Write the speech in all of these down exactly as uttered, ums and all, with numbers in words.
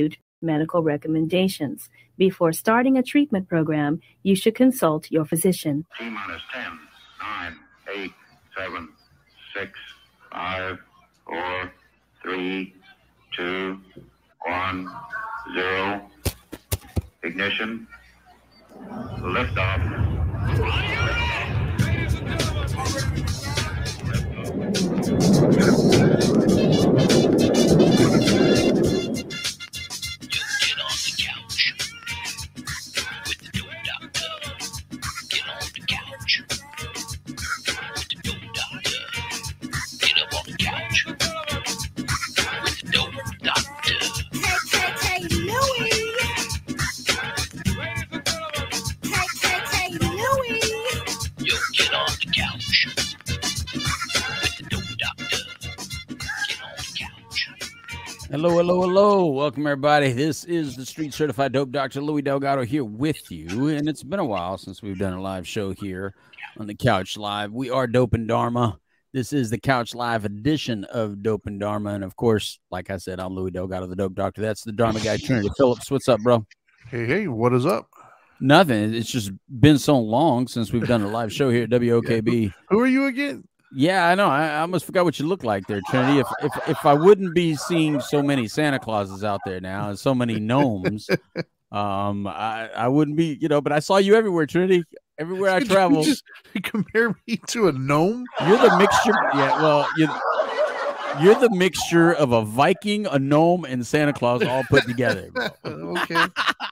medical recommendations. Before starting a treatment program, you should consult your physician. T minus ten, nine, eight, seven, six, five, four, three, two, one, zero. Ignition. Liftoff. Hello, hello, hello. Welcome, everybody. This is the Street Certified Dope Doctor Louis Delgado here with you. And it's been a while since we've done a live show here on the Couch Live. We are Dope and Dharma. This is the Couch Live edition of Dope and Dharma. And, of course, like I said, I'm Louis Delgado, the Dope Doctor. That's the Dharma guy, Trinity Phillips. What's up, bro? Hey, hey, what is up? Nothing. It's just been so long since we've done a live show here at W O K B. Yeah. Who are you again? Yeah, I know. I, I almost forgot what you look like there, Trinity. If, if if I wouldn't be seeing so many Santa Clauses out there now and so many gnomes, um, I, I wouldn't be, you know, but I saw you everywhere, Trinity. Everywhere I travel. You just compare me to a gnome? You're the mixture. Yeah, well, you're, you're the mixture of a Viking, a gnome, and Santa Claus all put together. Okay.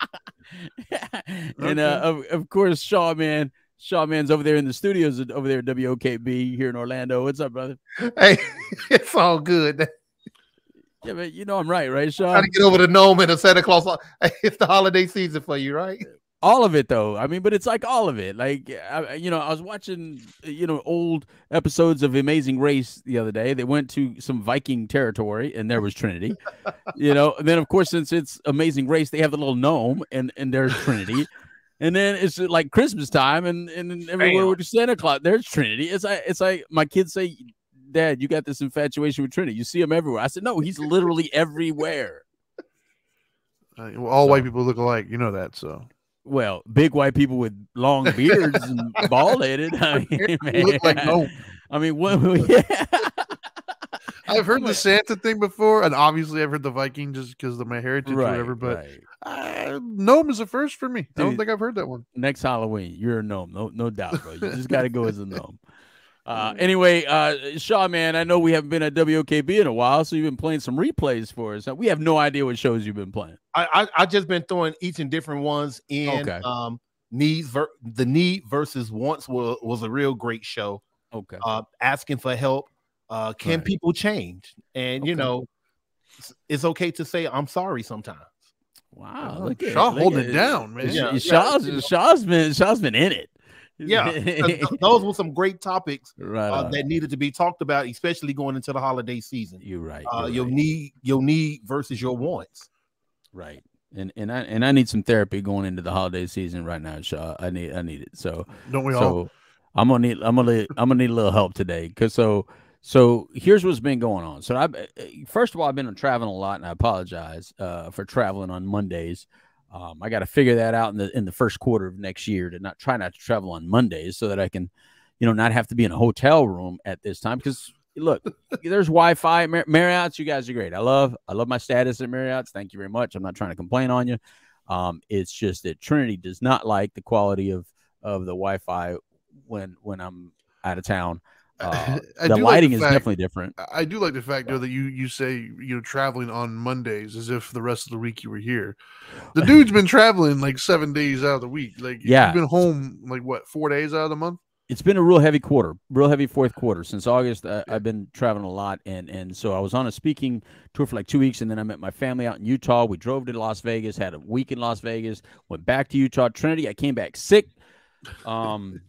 And, uh, of, of course, Shaw, man. Shaw Man's over there in the studios over there at W O K B here in Orlando. What's up, brother? Hey, it's all good. Yeah, but you know I'm right, right, Shaw? Trying to get over the gnome and the Santa Claus. It's the holiday season for you, right? All of it, though. I mean, but it's like all of it. Like, I, you know, I was watching, you know, old episodes of Amazing Race the other day. They went to some Viking territory, and there was Trinity. You know, and then, of course, since it's Amazing Race, they have the little gnome, and, and there's Trinity. And then it's like Christmas time, and, and everywhere with Santa Claus, there's Trinity. It's like it's like my kids say, "Dad, you got this infatuation with Trinity. You see him everywhere." I said, "No, he's literally everywhere." Uh, well, all so, white people look alike, you know that. So, well, big white people with long beards and bald headed. I mean, man, look like no. I mean, what, yeah. I've heard the Santa thing before, and obviously I've heard the Viking just because of my heritage right, or whatever. But right. uh, gnome is a first for me. Dude, I don't think I've heard that one. Next Halloween, you're a gnome, no, no doubt, bro. You just got to go as a gnome. Uh, anyway, uh, Shaw, man, I know we haven't been at W O K B in a while, so you've been playing some replays for us. We have no idea what shows you've been playing. I I, I just been throwing each and different ones in. Okay. Um, needs ver- the need versus wants was was a real great show. Okay. Uh, asking for help. Uh, can right. people change? And okay. you know, it's, it's okay to say I'm sorry sometimes. Wow, oh, look at Shaw look holding at it down, man. Yeah, Shaw's, yeah. Shaw's been Shaw's been in it. Yeah, those were some great topics right uh, that needed to be talked about, especially going into the holiday season. You're right. Uh, you're your right. need, your need versus your wants. Right. And and I and I need some therapy going into the holiday season right now, Shaw. I need I need it. So don't we so all? I'm gonna need I'm gonna I'm gonna need a little help today because so. So here's what's been going on. So I, first of all, I've been traveling a lot, and I apologize uh, for traveling on Mondays. Um, I got to figure that out in the in the first quarter of next year to not try not to travel on Mondays so that I can, you know, not have to be in a hotel room at this time. Because look, there's Wi-Fi, Mar- Marriott's. You guys are great. I love I love my status at Marriott's. Thank you very much. I'm not trying to complain on you. Um, it's just that Trinity does not like the quality of of the Wi-Fi when when I'm out of town. Uh, the lighting like the fact, is definitely different. I do like the fact, though, that you you say you're traveling on Mondays as if the rest of the week you were here. The dude's been traveling like seven days out of the week. Like, yeah, you've been home like what, four days out of the month? It's been a real heavy quarter, real heavy fourth quarter since August. I, I've been traveling a lot, and and so I was on a speaking tour for like two weeks, and then I met my family out in Utah. We drove to Las Vegas, had a week in Las Vegas, went back to Utah, Trinity. I came back sick. Um.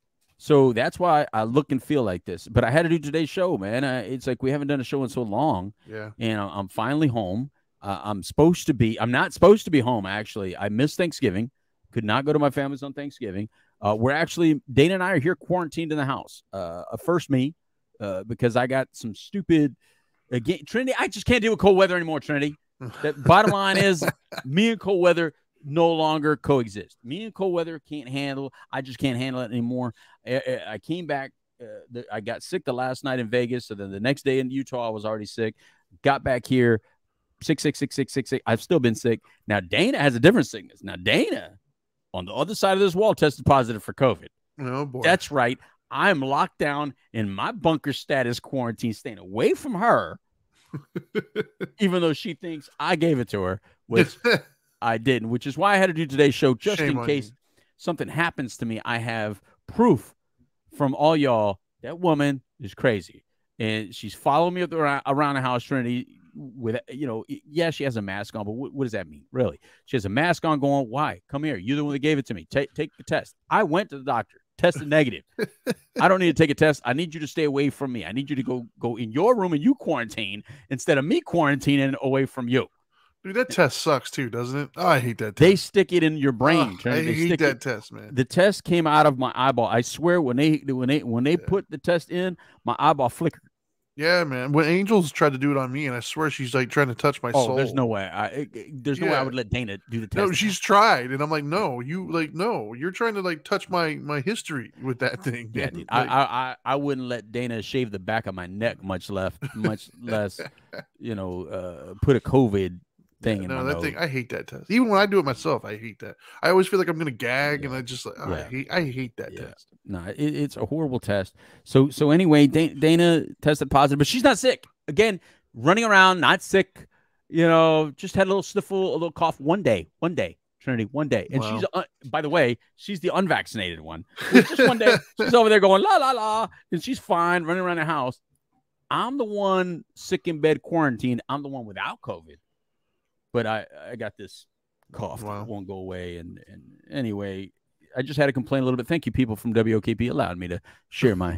So that's why I look and feel like this. But I had to do today's show, man. I, it's like we haven't done a show in so long. Yeah. And I'm finally home. Uh, I'm supposed to be. I'm not supposed to be home, actually. I missed Thanksgiving. Could not go to my family's on Thanksgiving. Uh, we're actually, Dana and I are here quarantined in the house. Uh, first me, uh, because I got some stupid, again, Trinity, I just can't deal with cold weather anymore, Trinity. That bottom line is, me and cold weather no longer coexist. Me and cold weather can't handle. I just can't handle it anymore. I, I came back. Uh, the, I got sick the last night in Vegas. So then the next day in Utah, I was already sick. Got back here, sick, sick, sick, sick, sick, sick. I've still been sick. Now Dana has a different sickness. Now Dana, on the other side of this wall, tested positive for COVID. Oh boy, that's right. I'm locked down in my bunker status quarantine, staying away from her, even though she thinks I gave it to her, which I didn't, which is why I had to do today's show, just Shame in case you. something happens to me. I have proof from all y'all that woman is crazy. And she's following me around, around the house, Trinity, with, you know, yeah, she has a mask on, but what, what does that mean, really? She has a mask on going, why? Come here. You're the one that gave it to me. Take, take the test. I went to the doctor, tested negative. I don't need to take a test. I need you to stay away from me. I need you to go, go in your room and you quarantine instead of me quarantining away from you. Dude, that test sucks too, doesn't it? Oh, I hate that test. They stick it in your brain. Oh, I they hate that it. test, man. The test came out of my eyeball. I swear, when they when they when they Yeah. put the test in, my eyeball flickered. Yeah, man. When Angels tried to do it on me, and I swear she's like trying to touch my Oh, soul. there's no way. I it, it- there's no way I Yeah. would let Dana do the test. No, she's tried, and I'm like, no, you like, no, you're trying to like touch my my history with that thing. Yeah, man. dude. Like, I, I I I wouldn't let Dana shave the back of my neck, much left, much less, you know, uh, put a COVID thing in no, my that nose. thing, I hate that test. Even when I do it myself, I hate that. I always feel like I'm gonna gag, and Yeah. I just like, oh, I Yeah. hate, I hate that Yeah. test. No, it, it's a horrible test. So so anyway, Dana, Dana tested positive, but she's not sick. Again, running around, not sick. You know, just had a little sniffle, a little cough one day, one day, Trinity, one day. And Wow. she's, uh, by the way, she's the unvaccinated one. It's just one day, she's over there going la la la, and she's fine, running around the house. I'm the one sick in bed, quarantined. I'm the one without COVID, but I I got this cough Wow. that won't go away. And and anyway, I just had to complain a little bit. Thank you, people from W O K P, allowed me to share my.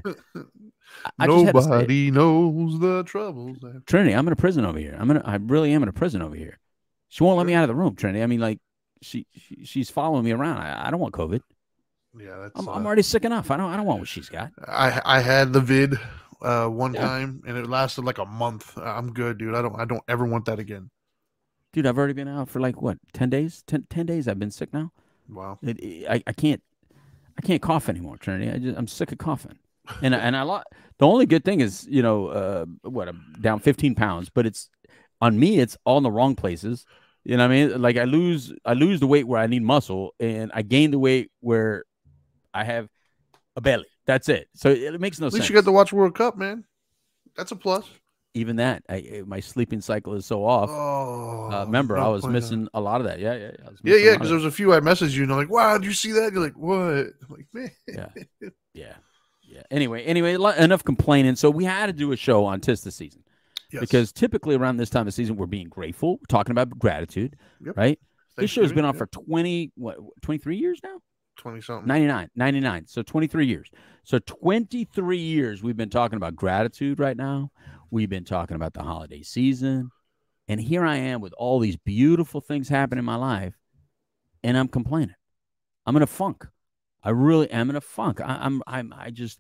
I, I just had to say it. Nobody knows the troubles. That... Trinity, I'm in a prison over here. I'm in. A, I really am in a prison over here. She won't let me out of the room, Trinity. I mean, like, she, she she's following me around. I, I don't want COVID. Yeah, that's. I'm, uh, I'm already sick enough. I don't. I don't want what she's got. I I had the vid uh one Yeah. time, and it lasted like a month. I'm good, dude. I don't I don't ever want that again. Dude, I've already been out for like what, ten days? ten, ten days. I've been sick now. Wow. It, it- I, I can't. I can't cough anymore, Trinity. I just, I'm sick of coughing. And I- and I lo- the only good thing is, you know, uh, what, I'm down fifteen pounds, but it's on me. It's all in the wrong places. You know what I mean? Like I lose, I lose the weight where I need muscle, and I gain the weight where I have a belly. That's it. So it, it makes no At sense. least you got to watch World Cup, man. That's a plus. Even that, I, my sleeping cycle is so off. Oh, uh, remember, no I was point missing a lot of that. Yeah, yeah, yeah. I was Yeah, missing a yeah. lot Because of there was a few I messaged you, and I'm like, "Wow, did you see that?" You're like, "What?" I'm like, man. Yeah. Yeah. Yeah. Anyway, anyway, lo- enough complaining. So we had to do a show on tis this season Yes. because typically around this time of season, we're being grateful. We're talking about gratitude, Yep. right? This show's been Thanksgiving, on yeah. for twenty, what, twenty-three years now? twenty something. ninety-nine, ninety-nine. So twenty-three years. So twenty-three years we've been talking about gratitude right now. We've been talking about the holiday season. And here I am with all these beautiful things happening in my life, and I'm complaining. I'm in a funk. I really am in a funk. I, I'm, I'm, I just,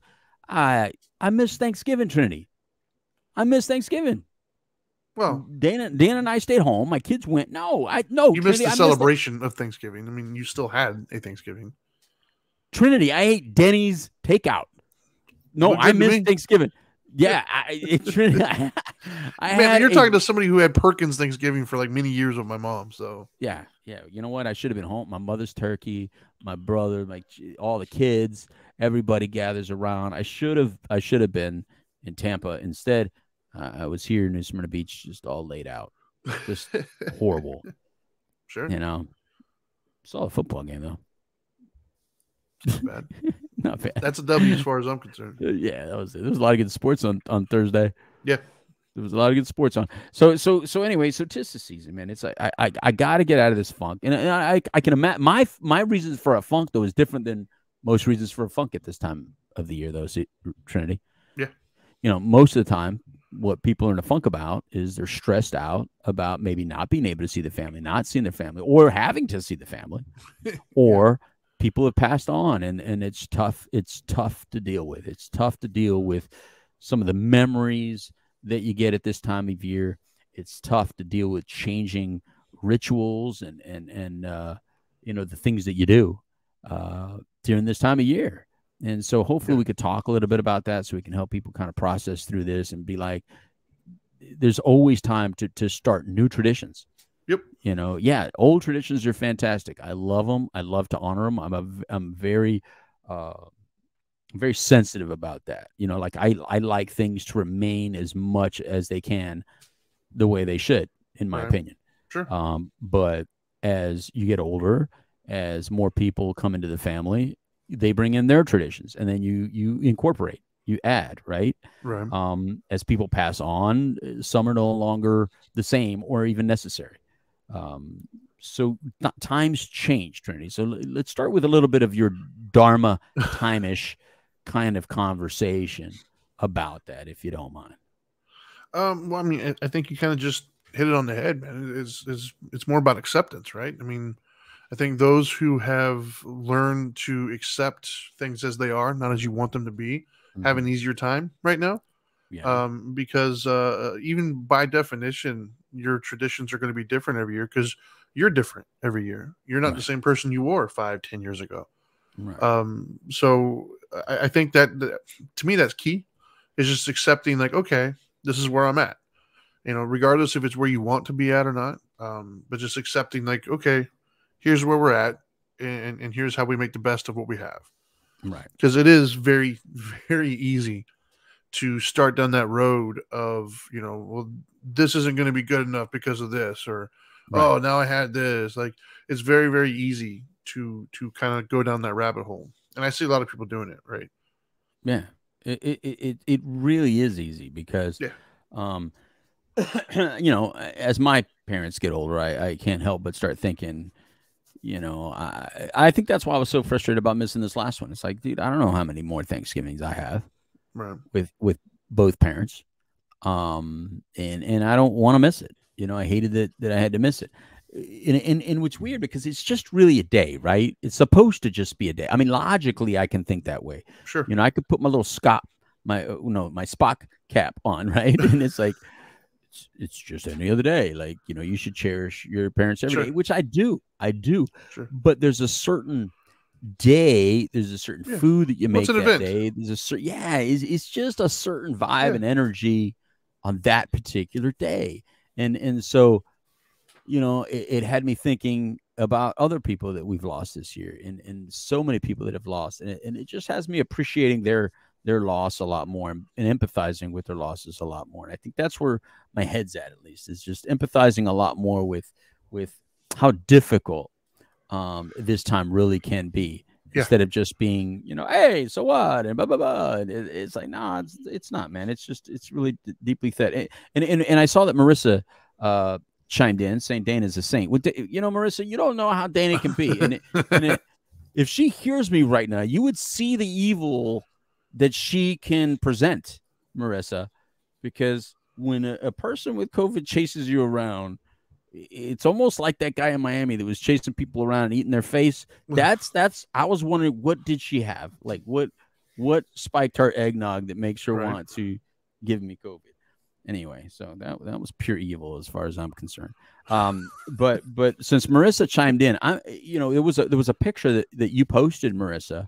I, I miss Thanksgiving, Trinity. I miss Thanksgiving. Well, Dana, Dana and I stayed home. My kids went. No, I no. you Trinity, missed the I celebration of Thanksgiving. I mean, you still had a Thanksgiving. Trinity, I ate Denny's takeout. No, Looked I good to missed me. Thanksgiving. Yeah, I, it, Trinity. I, I Man, had you're a- talking to somebody who had Perkins Thanksgiving for like many years with my mom. So Yeah, yeah. You know what? I should have been home. My mother's turkey, my brother, my all the kids, everybody gathers around. I should have. I should have been in Tampa. Instead, uh, I was here in New Smyrna Beach, just all laid out, just horrible. sure, You know, saw a football game though. not bad. Not bad. That's a W as far as I'm concerned. Uh, yeah, that was it. There was a lot of good sports on on Thursday. Yeah. There was a lot of good sports on. So so so anyway, so tis the season, man. It's like I I, I got to get out of this funk, and, and I I can imagine my my reasons for a funk though is different than most reasons for a funk at this time of the year though. See, Trinity. Yeah. You know, most of the time, what people are in a funk about is they're stressed out about maybe not being able to see the family, not seeing their family, or having to see the family, or people have passed on, and and it's tough. It's tough to deal with. It's tough to deal with some of the memories that you get at this time of year. it's tough to deal with changing rituals and and and uh, you know, the things that you do uh, during this time of year. And so hopefully Yeah. we could talk a little bit about that so we can help people kind of process through this and be like, there's always time to to start new traditions. Yep. You know, yeah, old traditions are fantastic. I love them. I love to honor them. I'm a I'm very uh very sensitive about that. You know, like I I like things to remain as much as they can the way they should, in my Right. opinion. Sure. Um, but as you get older, as more people come into the family, they bring in their traditions, and then you you incorporate, you add, right? Right. Um, as people pass on, some are no longer the same or even necessary. Um, so th- times change, Trinity. So l- let's start with a little bit of your Dharma time-ish kind of conversation about that, if you don't mind. Um, well, I mean, I, I think you kind of just hit it on the head, man. It's, it's, it's more about acceptance, right? I mean, I think those who have learned to accept things as they are, not as you want them to be, mm-hmm. have an easier time right now. Yeah. Um, because uh, even by definition, your traditions are going to be different every year because you're different every year. You're not right. the same person you were five, ten years ago. Right. Um, so I, I think that, that to me, that's key, is just accepting like, okay, this is where I'm at, you know, regardless if it's where you want to be at or not. Um, but just accepting like, okay, here's where we're at, and, and here's how we make the best of what we have. Right. Because it is very, very easy to start down that road of, you know, well, this isn't going to be good enough because of this, or, right. oh, now I had this. Like, it's very, very easy to to kind of go down that rabbit hole. And I see a lot of people doing it, right? Yeah. It it it, it really is easy because, yeah. um, you know, as my parents get older, I, I can't help but start thinking, you know, I, I think that's why I was so frustrated about missing this last one. It's like, dude, I don't know how many more Thanksgivings I have right. with, with both parents. Um, and, and I don't want to miss it. You know, I hated that, that I had to miss it. And, and, and what's weird, because it's just really a day, right? It's supposed to just be a day. I mean, logically, I can think that way. Sure. You know, I could put my little Scott, my, uh, no, my Spock cap on, right? And it's like, it's, it's just any other day. Like, you know, you should cherish your parents every sure. day, which I do. I do. Sure. But there's a certain day, there's a certain yeah. food that you make What's an that event? day. There's a certain, yeah, it's, it's just a certain vibe yeah. and energy on that particular day. And, and so, you know, it, it had me thinking about other people that we've lost this year, and, and so many people that have lost. And it, and it just has me appreciating their, their loss a lot more, and, and empathizing with their losses a lot more. And I think that's where my head's at, at least, is just empathizing a lot more with, with how difficult um, this time really can be. Yeah. Instead of just being, you know, hey, so what? And blah, blah, blah. And it, it's like, no, nah, it's, it's not, man. It's just, it's really d- deeply fed. And, and, and, and I saw that Marissa uh, chimed in saying Dana's a saint. Well, you know, Marissa, you don't know how Dana can be. And, it, and it, if she hears me right now, you would see the evil that she can present, Marissa, because when a, a person with COVID chases you around, it's almost like that guy in Miami that was chasing people around and eating their face. That's that's. I was wondering, what did she have? Like, what what spiked her eggnog that makes her right. want to give me COVID? Anyway, so that that was pure evil as far as I'm concerned. Um, but but since Marissa chimed in, I you know, it was a, there was a picture that, that you posted, Marissa,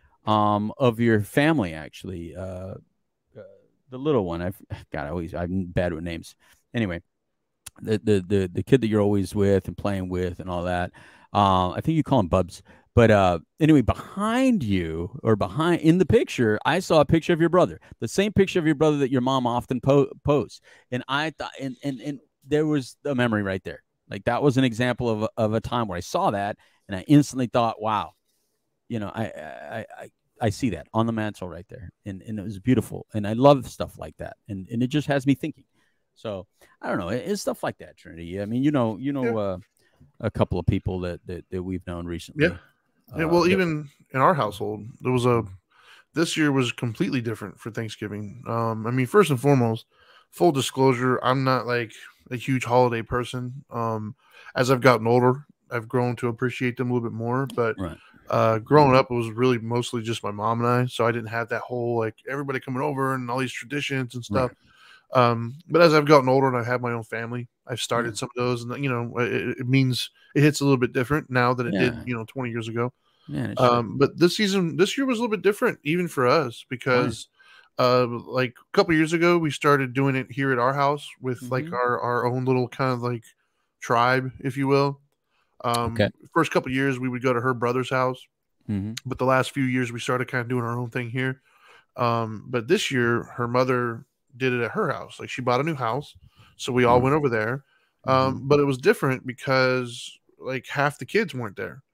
um, of your family actually. Uh, uh, the little one. I've God, I always I'm bad with names. Anyway. The, the the the kid that you're always with and playing with and all that. Uh, I think you call him Bubs. But uh, anyway, behind you or behind in the picture, I saw a picture of your brother, the same picture of your brother that your mom often po- posts. And I thought, and, and and there was a memory right there. Like that was an example of a, of a time where I saw that, and I instantly thought, wow, you know, I I I, I see that on the mantle right there, and and it was beautiful, and I love stuff like that, and and it just has me thinking. So I don't know. It's stuff like that, Trinity. I mean, you know, you know, yeah. uh, a couple of people that, that, that we've known recently. Yeah. yeah well, uh, even that, in our household, there was a, this year was completely different for Thanksgiving. Um, I mean, first and foremost, full disclosure, I'm not like a huge holiday person. Um, as I've gotten older, I've grown to appreciate them a little bit more, but right. uh, growing up, it was really mostly just my mom and I. So I didn't have that whole, like everybody coming over and all these traditions and stuff. Right. Um, but as I've gotten older and I have my own family, I've started Yeah. some of those, and you know, it, it means it hits a little bit different now than it Yeah. did, you know, twenty years ago. Man, it should. Um, but this season, this year was a little bit different, even for us, Why? because uh, like a couple years ago, we started doing it here at our house with like Mhm. our our own little kind of like tribe, if you will. Um, Okay. First couple of years, we would go to her brother's house, hmm but the last few years, we started kind of doing our own thing here. Um, but this year, her mother did it at her house. Like she bought a new house, so we all Wow. went over there. Um, Mhm. but it was different because like half the kids weren't there.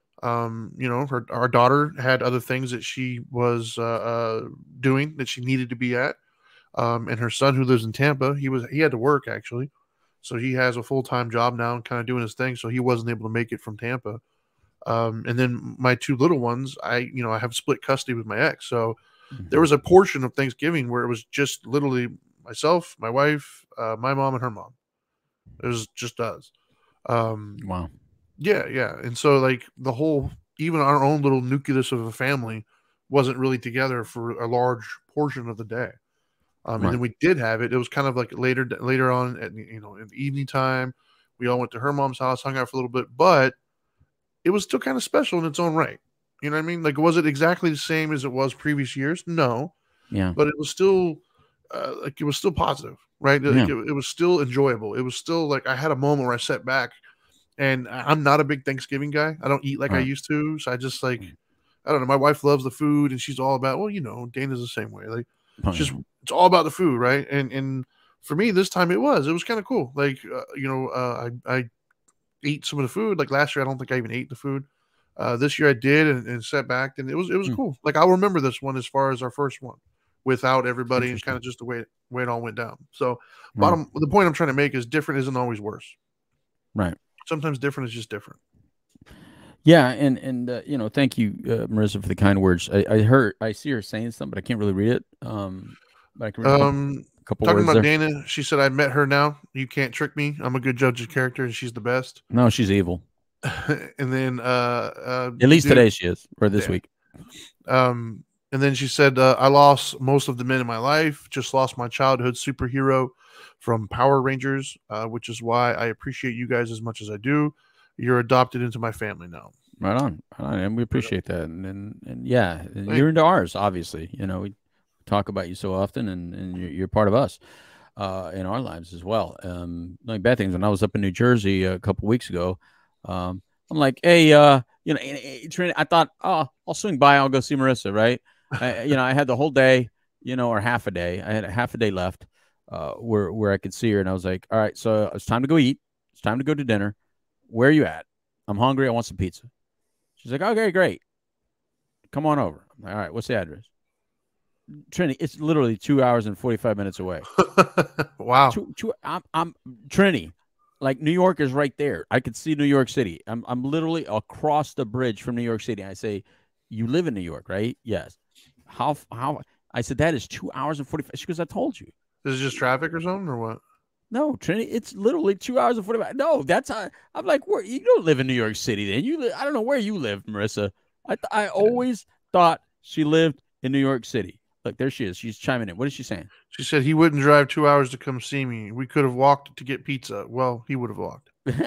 Um, you know, her our daughter had other things that she was uh, uh, doing that she needed to be at. Um, and her son, who lives in Tampa, he was he had to work actually, so he has a full time job now and kind of doing his thing. So he wasn't able to make it from Tampa. Um, and then my two little ones, I you know I have split custody with my ex, so there Mhm. was a portion of Thanksgiving where it was just literally myself, my wife, uh, my mom, and her mom. It was just us. Um, Wow. yeah, yeah. And so like the whole, even our own little nucleus of a family wasn't really together for a large portion of the day. Um, and then Right. we did have it. It was kind of like later, later on at, you know, in the evening time, we all went to her mom's house, hung out for a little bit, but it was still kind of special in its own right. You know what I mean? Like, was it exactly the same as it was previous years? No, Yeah. but it was still uh, like it was still positive, right? Like, Yeah. it, it was still enjoyable. It was still like I had a moment where I sat back, and I- I'm not a big Thanksgiving guy. I don't eat like I Right. used to, so I just like Mm. I don't know. My wife loves the food, and she's all about. Well, you know, Dana's the same way. Like, Oh, it's just yeah. it's all about the food, right? And and for me, this time it was it was kind of cool. Like, uh, you know, uh, I I ate some of the food. Like last year, I don't think I even ate the food. Uh, this year I did, and, and sat back, and it was it was Mm. cool. Like I'll remember this one as far as our first one, without everybody, and kind Interesting. of just the way way it all went down. So, Right. bottom the point I'm trying to make is different isn't always worse. Right. Sometimes different is just different. Yeah, and and uh, you know, thank you, uh, Marissa, for the kind words. I, I heard, I see her saying something, but I can't really read it. Um, but I can read a couple, Um, a couple talking words about there. Dana, she said I met her now. You can't trick me. I'm a good judge of character, and she's the best. No, she's evil. And then, uh, uh, At least dude, today she is, or this yeah. week. Um, and then she said, uh, I lost most of the men in my life, just lost my childhood superhero from Power Rangers, uh, which is why I appreciate you guys as much as I do. You're adopted into my family now. Right on, right on, and we appreciate that. And and, and yeah, and Thank you're into ours, obviously. You know, we talk about you so often, and and you're, you're part of us uh, in our lives as well. Um, like bad things. When I was up in New Jersey a couple weeks ago, um, I'm like, hey, uh, you know, eh, eh, Trini, I thought, oh, I'll swing by, I'll go see Marissa, right? I, you know, I had the whole day, you know, or half a day. I had a half a day left, uh, where where I could see her, and I was like, all right, so it's time to go eat. It's time to go to dinner. Where are you at? I'm hungry. I want some pizza. She's like, okay, great. Come on over. I'm like, all right, what's the address? Trini, it's literally two hours and forty-five minutes away. Wow. Two, two, I'm, I'm Trini. Like New York is right there. I could see New York City. I'm, I'm literally across the bridge from New York City. I say, you live in New York, right? Yes. How, how? I said, that is two hours and forty-five. She goes, I told you. Is it just traffic or something or what? No, Trinity, it's literally two hours and forty-five. No, that's how I'm like, where you don't live in New York City then. You li- I don't know where you live, Marissa. I th- I always thought she lived in New York City. Look, there she is. She's chiming in. What is she saying? She said he wouldn't drive two hours to come see me. We could have walked to get pizza. Well, he would have walked.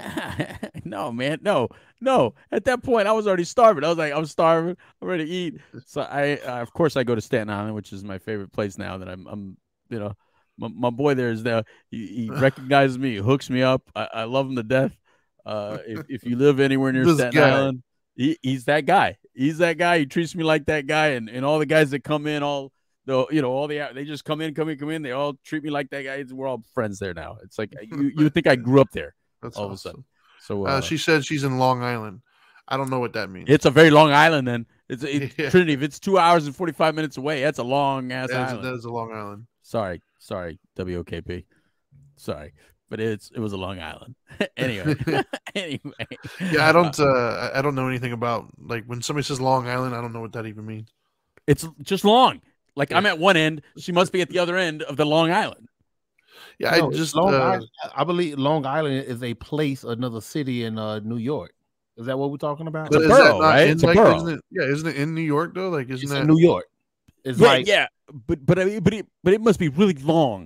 No, man. No, no. At that point, I was already starving. I was like, I'm starving. I'm ready to eat. So I, uh, of course, I go to Staten Island, which is my favorite place now that I'm, I'm you know, my, my boy there is there. He, he recognizes me, he hooks me up. I, I love him to death. Uh, if, if you live anywhere near This Staten guy. Island, he, he's that guy. He's that guy. He treats me like that guy. And, and all the guys that come in, all the, you know, all the, they just come in, come in, come in. They all treat me like that guy. We're all friends there now. It's like, you, you would think I grew up there. That's all awesome. of a sudden. So uh, uh, she said she's in Long Island. I don't know what that means. it's a very long island. Then it's, it's Yeah. Trinity. If it's two hours and forty-five minutes away, that's a long ass That is, island. that is a Long Island. Sorry, sorry, W O K P. Sorry, but it's it was a Long Island. Anyway, anyway. Yeah, I don't. Uh, I don't know anything about like when somebody says Long Island. I don't know what that even means. It's just long. Like Yeah. I'm at one end, she must be at the other end of the Long Island. Yeah, No, I just. Long Uh, Island, I believe Long Island is a place, another city in uh, New York. Is that what we're talking about? It's a but is borough, that not right? in, It's a like, borough. Isn't it, yeah, isn't it in New York though? Like, isn't It's that in New York. It's Yeah, like yeah, but but I mean, but it but it must be really long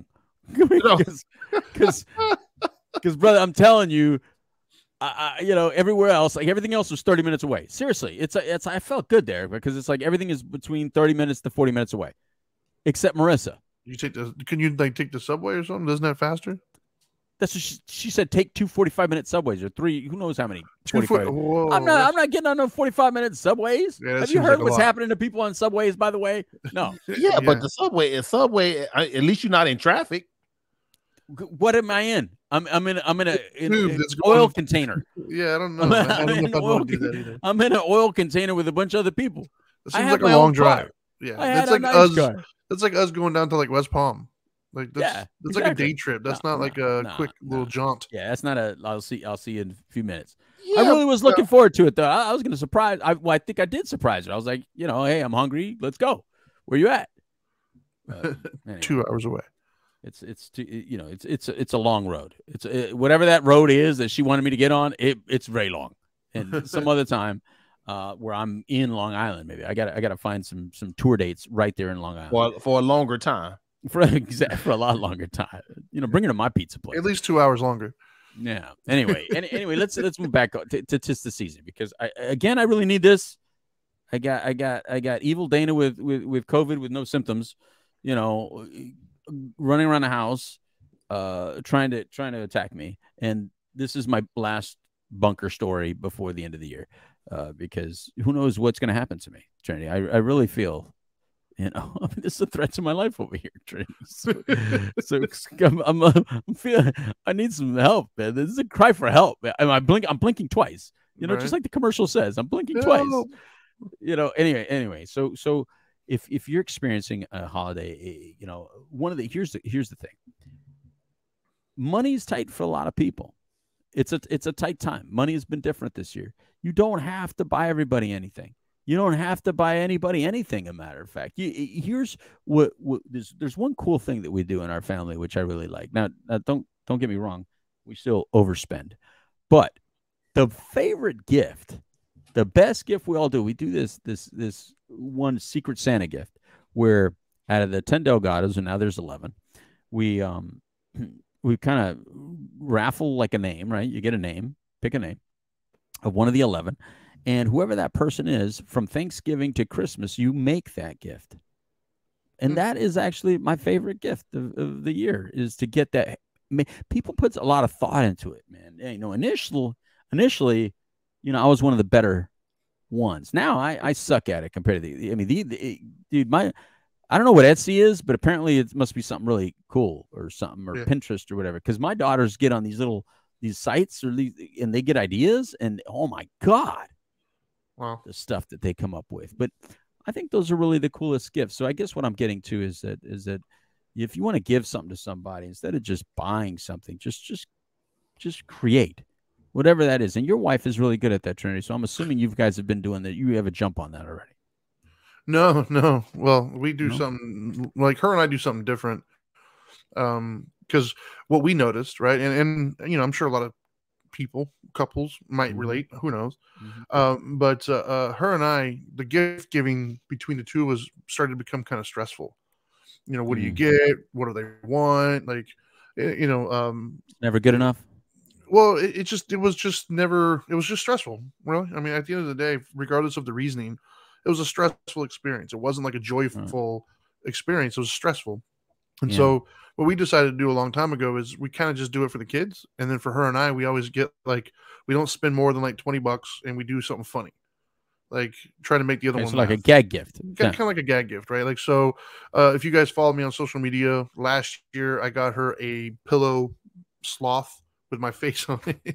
Because, because, because, brother, I'm telling you, I, I, you know, everywhere else, like everything else was thirty minutes away. Seriously, it's a, it's. I felt good there because it's like everything is between thirty minutes to forty minutes away, except Marissa. You take the? Can you like take the subway or something? Isn't that faster? That's what she, she said. Take two forty-five minute subways or three. Who knows how many? Two foot, whoa, I'm not. I'm not getting on no forty-five minute subways. Yeah, Have you heard like what's happening to people on subways? By the way, no. yeah, yeah, but the subway is subway. At least you're not in traffic. What am I in? I'm I'm in I'm in a in, Dude, in it's oil going, container. Yeah, I don't know. I'm, Man. I I'm don't know in if I oil, want to do that either. I'm in an oil container with a bunch of other people. It I seems have like a my long own drive. car. Yeah, I that's had like a nice us. car. That's like us going down to like West Palm. Like that's Yeah, that's exactly. like a day trip. That's no, not no, like a no, quick no. little jaunt. Yeah, that's not a. I'll see. I'll see you in a few minutes. Yeah, I really was looking forward to it though. I, I was going to surprise. I, well, I think I did surprise her. I was like, you know, hey, I'm hungry. Let's go. Where you at? Uh, anyway. Two hours away. It's it's too, you know it's it's it's a long road. It's it, whatever that road is that she wanted me to get on. It it's very long, and some other time, uh, where I'm in Long Island, maybe I got I got to find some some tour dates right there in Long Island for for a longer time. For for a lot longer time. You know, bring her to my pizza place. At least two hours longer. Yeah. Anyway, any, anyway, let's let's move back to, to tis the season because I again I really need this. I got I got I got evil Dana with with with COVID with no symptoms. You know. Running around the house, uh, trying to trying to attack me, and this is my last bunker story before the end of the year, uh, because who knows what's going to happen to me, Trinity. I, I really feel, you know, I mean, this is a threat to my life over here, Trinity. So, so I'm, I'm, I'm feeling I need some help, man. This is a cry for help. Am I blink? I'm blinking twice. You know, right. Just like the commercial says, I'm blinking no. twice. You know. Anyway, anyway. So so. If if you're experiencing a holiday, you know, one of the here's the here's the thing. Money's tight for a lot of people. It's a it's a tight time. Money has been different this year. You don't have to buy everybody anything. You don't have to buy anybody anything. A matter of fact, you, here's what, what there's there's one cool thing that we do in our family, which I really like. Now, now don't don't get me wrong, we still overspend, but the favorite gift. The best gift we all do, we do this this this one Secret Santa gift where out of the ten Delgados, and now there's eleven, we um we kind of raffle like a name, right? You get a name, pick a name of one of the eleven, and whoever that person is, from Thanksgiving to Christmas, you make that gift. And that is actually my favorite gift of, of the year, is to get that. People put a lot of thought into it, man. You know, initial initially. You know, I was one of the better ones. Now I, I suck at it compared to the. I mean, the, the dude, my I don't know what Etsy is, but apparently it must be something really cool or something, or yeah. Pinterest or whatever. Because my daughters get on these little these sites or these, and they get ideas, and oh my god, wow, the stuff that they come up with. But I think those are really the coolest gifts. So I guess what I'm getting to is that is that if you want to give something to somebody, instead of just buying something, just just just create. Whatever that is. And your wife is really good at that, Trinity. So I'm assuming you guys have been doing that. You have a jump on that already. No, no. Well, we do no? something like her and I do something different. Um, because what we noticed, right, and and you know, I'm sure a lot of people, couples might mm-hmm. relate. Who knows? Mm-hmm. Um, but uh, uh, her and I, the gift giving between the two was started to become kind of stressful. You know, what mm-hmm. do you get? What do they want? Like, you know, um, never good enough. Well, it, it just, it was just never, it was just stressful, really. I mean, at the end of the day, regardless of the reasoning, it was a stressful experience. It wasn't like a joyful right. experience. It was stressful. And yeah. so what we decided to do a long time ago is we kind of just do it for the kids. And then for her and I, we always get like, we don't spend more than like twenty bucks and we do something funny. Like try to make the other okay, one so like laugh. a gag gift. Kind, yeah. kind of like a gag gift, right? Like, so uh, if you guys follow me on social media, last year I got her a pillow sloth with my face on it.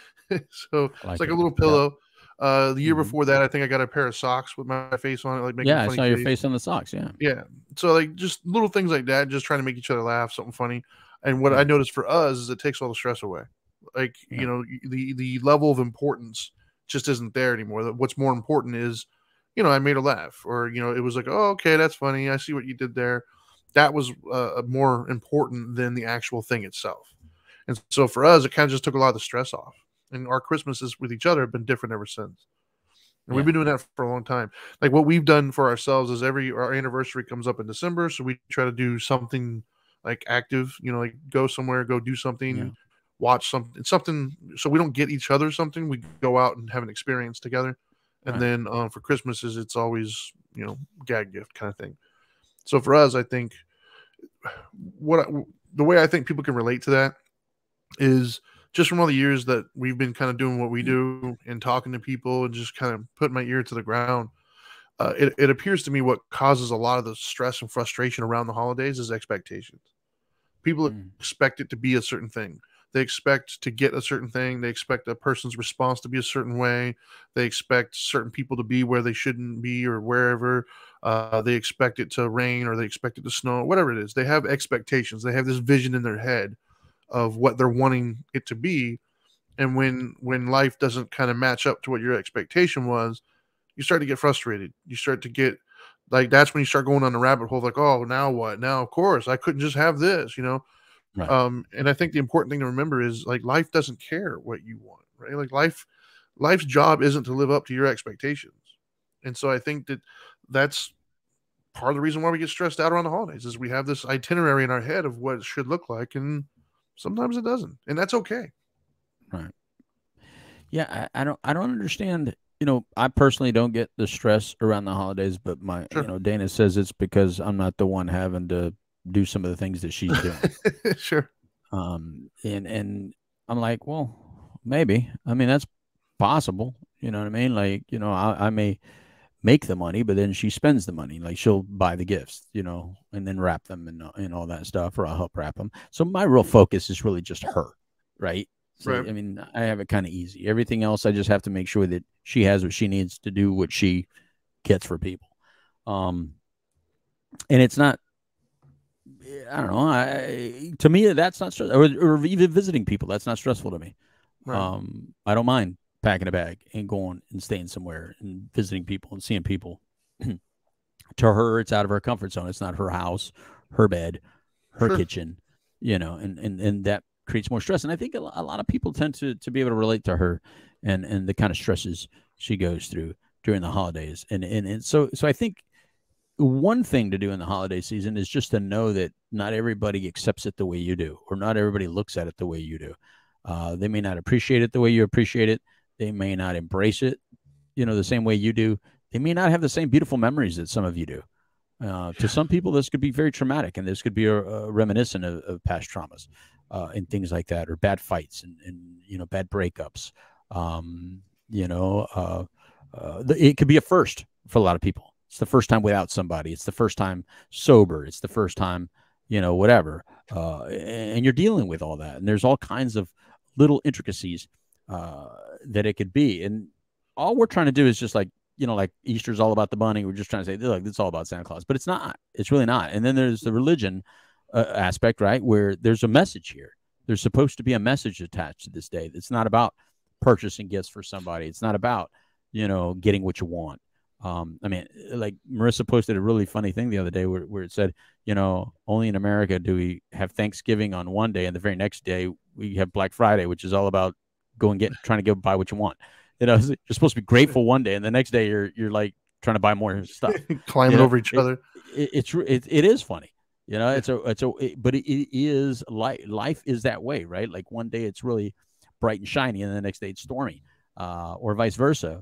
So like it's like it. a little pillow. Yeah. Uh, the year mm-hmm. before that, I think I got a pair of socks with my face on it. Like making yeah, funny I saw face. your face on the socks. Yeah. Yeah. So like just little things like that, just trying to make each other laugh, something funny. And what yeah. I noticed for us is it takes all the stress away. Like, yeah. you know, the, the level of importance just isn't there anymore. What's more important is, you know, I made her laugh, or, you know, it was like, oh, okay, that's funny. I see what you did there. That was uh, more important than the actual thing itself. And so for us, it kind of just took a lot of the stress off. And our Christmases with each other have been different ever since. And yeah. we've been doing that for a long time. Like what we've done for ourselves is every our anniversary comes up in December, so we try to do something like active, you know, like go somewhere, go do something, Yeah. watch something, something. So we don't get each other something. We go out and have an experience together. And Right. then um, for Christmases, it's always, you know, gag gift kind of thing. So for us, I think what I, the way I think people can relate to that is just from all the years that we've been kind of doing what we do and talking to people and just kind of putting my ear to the ground. Uh, it, it appears to me what causes a lot of the stress and frustration around the holidays is expectations. People Mm. expect it to be a certain thing. They expect to get a certain thing. They expect a person's response to be a certain way. They expect certain people to be where they shouldn't be or wherever. Uh, they expect it to rain or they expect it to snow, whatever it is. They have expectations. They have this vision in their head of what they're wanting it to be. And when when life doesn't kind of match up to what your expectation was, you start to get frustrated. You start to get like, that's when you start going on the rabbit hole, like, oh, now what? Now, of course, I couldn't just have this, you know? Right. Um, and I think the important thing to remember is like life doesn't care what you want, right? Like life, life's job isn't to live up to your expectations. And so I think that that's part of the reason why we get stressed out around the holidays is we have this itinerary in our head of what it should look like. And sometimes it doesn't. And that's okay. Right. Yeah. I, I don't, I don't understand. You know, I personally don't get the stress around the holidays, but my, Sure. you know, Dana says it's because I'm not the one having to do some of the things that she's doing. Sure. Um, and, and I'm like, well, maybe, I mean, that's possible. You know what I mean? Like, you know, I, I may make the money, but then she spends the money. Like she'll buy the gifts, you know, and then wrap them and, and all that stuff, or I'll help wrap them. So my real focus is really just her. Right. So, Right. I mean, I have it kind of easy. Everything else, I just have to make sure that she has what she needs to do what she gets for people. Um, and it's not, I don't know. I, to me, that's not stressful. Or, or even visiting people, that's not stressful to me. Right. Um, I don't mind packing a bag and going and staying somewhere and visiting people and seeing people. To her, it's out of her comfort zone. It's not her house, her bed, her Sure. kitchen, you know, and, and, and that creates more stress. And I think a lot of people tend to, to be able to relate to her and, and the kind of stresses she goes through during the holidays. And, and, and so, so I think one thing to do in the holiday season is just to know that not everybody accepts it the way you do, or not everybody looks at it the way you do. Uh, they may not appreciate it the way you appreciate it. They may not embrace it, you know, the same way you do. They may not have the same beautiful memories that some of you do. Uh, to some people, this could be very traumatic, and this could be a, a reminiscent of, of past traumas uh, and things like that, or bad fights and, and you know, bad breakups. Um, you know, uh, uh, the, it could be a first for a lot of people. It's the first time without somebody. It's the first time sober. It's the first time, you know, whatever. Uh, and you're dealing with all that, and there's all kinds of little intricacies uh, that it could be. And all we're trying to do is just like, you know, like Easter's all about the bunny. We're just trying to say, look, it's all about Santa Claus, but it's not. It's really not. And then there's the religion uh, aspect, right, where there's a message here. There's supposed to be a message attached to this day. It's not about purchasing gifts for somebody. It's not about, you know, getting what you want. Um, I mean, like Marissa posted a really funny thing the other day where, where it said, you know, only in America do we have Thanksgiving on one day, and the very next day we have Black Friday, which is all about going get trying to go buy what you want. You know, you're supposed to be grateful one day, and the next day you're you're like trying to buy more stuff, climbing you know? over each it, other. It, it's it, it is funny, you know. It's a it's a it, but it, it is life. Life is that way, right? Like one day it's really bright and shiny, and the next day it's stormy, uh, or vice versa.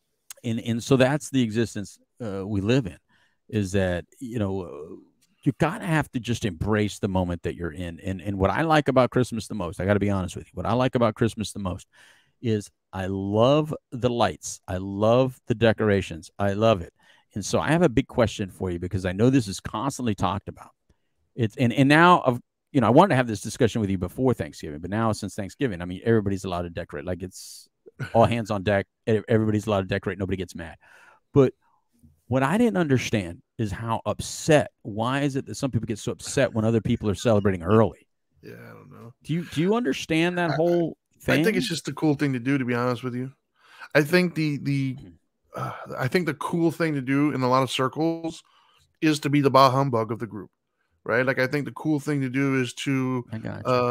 And and so that's the existence uh, we live in. Is that, you know, you gotta have to just embrace the moment that you're in. And and what I like about Christmas the most, I got to be honest with you, what I like about Christmas the most is I love the lights. I love the decorations. I love it. And so I have a big question for you, because I know this is constantly talked about. It's and, and now of you know, I wanted to have this discussion with you before Thanksgiving, but now since Thanksgiving, I mean, everybody's allowed to decorate. Like it's all hands on deck. Everybody's allowed to decorate. Nobody gets mad. But what I didn't understand is how upset. Why is it that some people get so upset when other people are celebrating early? Yeah, I don't know. Do you do you understand that whole thing? I think it's just the cool thing to do, to be honest with you. I think the the uh, I think the cool thing to do in a lot of circles is to be the bah humbug of the group, right? Like I think the cool thing to do is to I got you. uh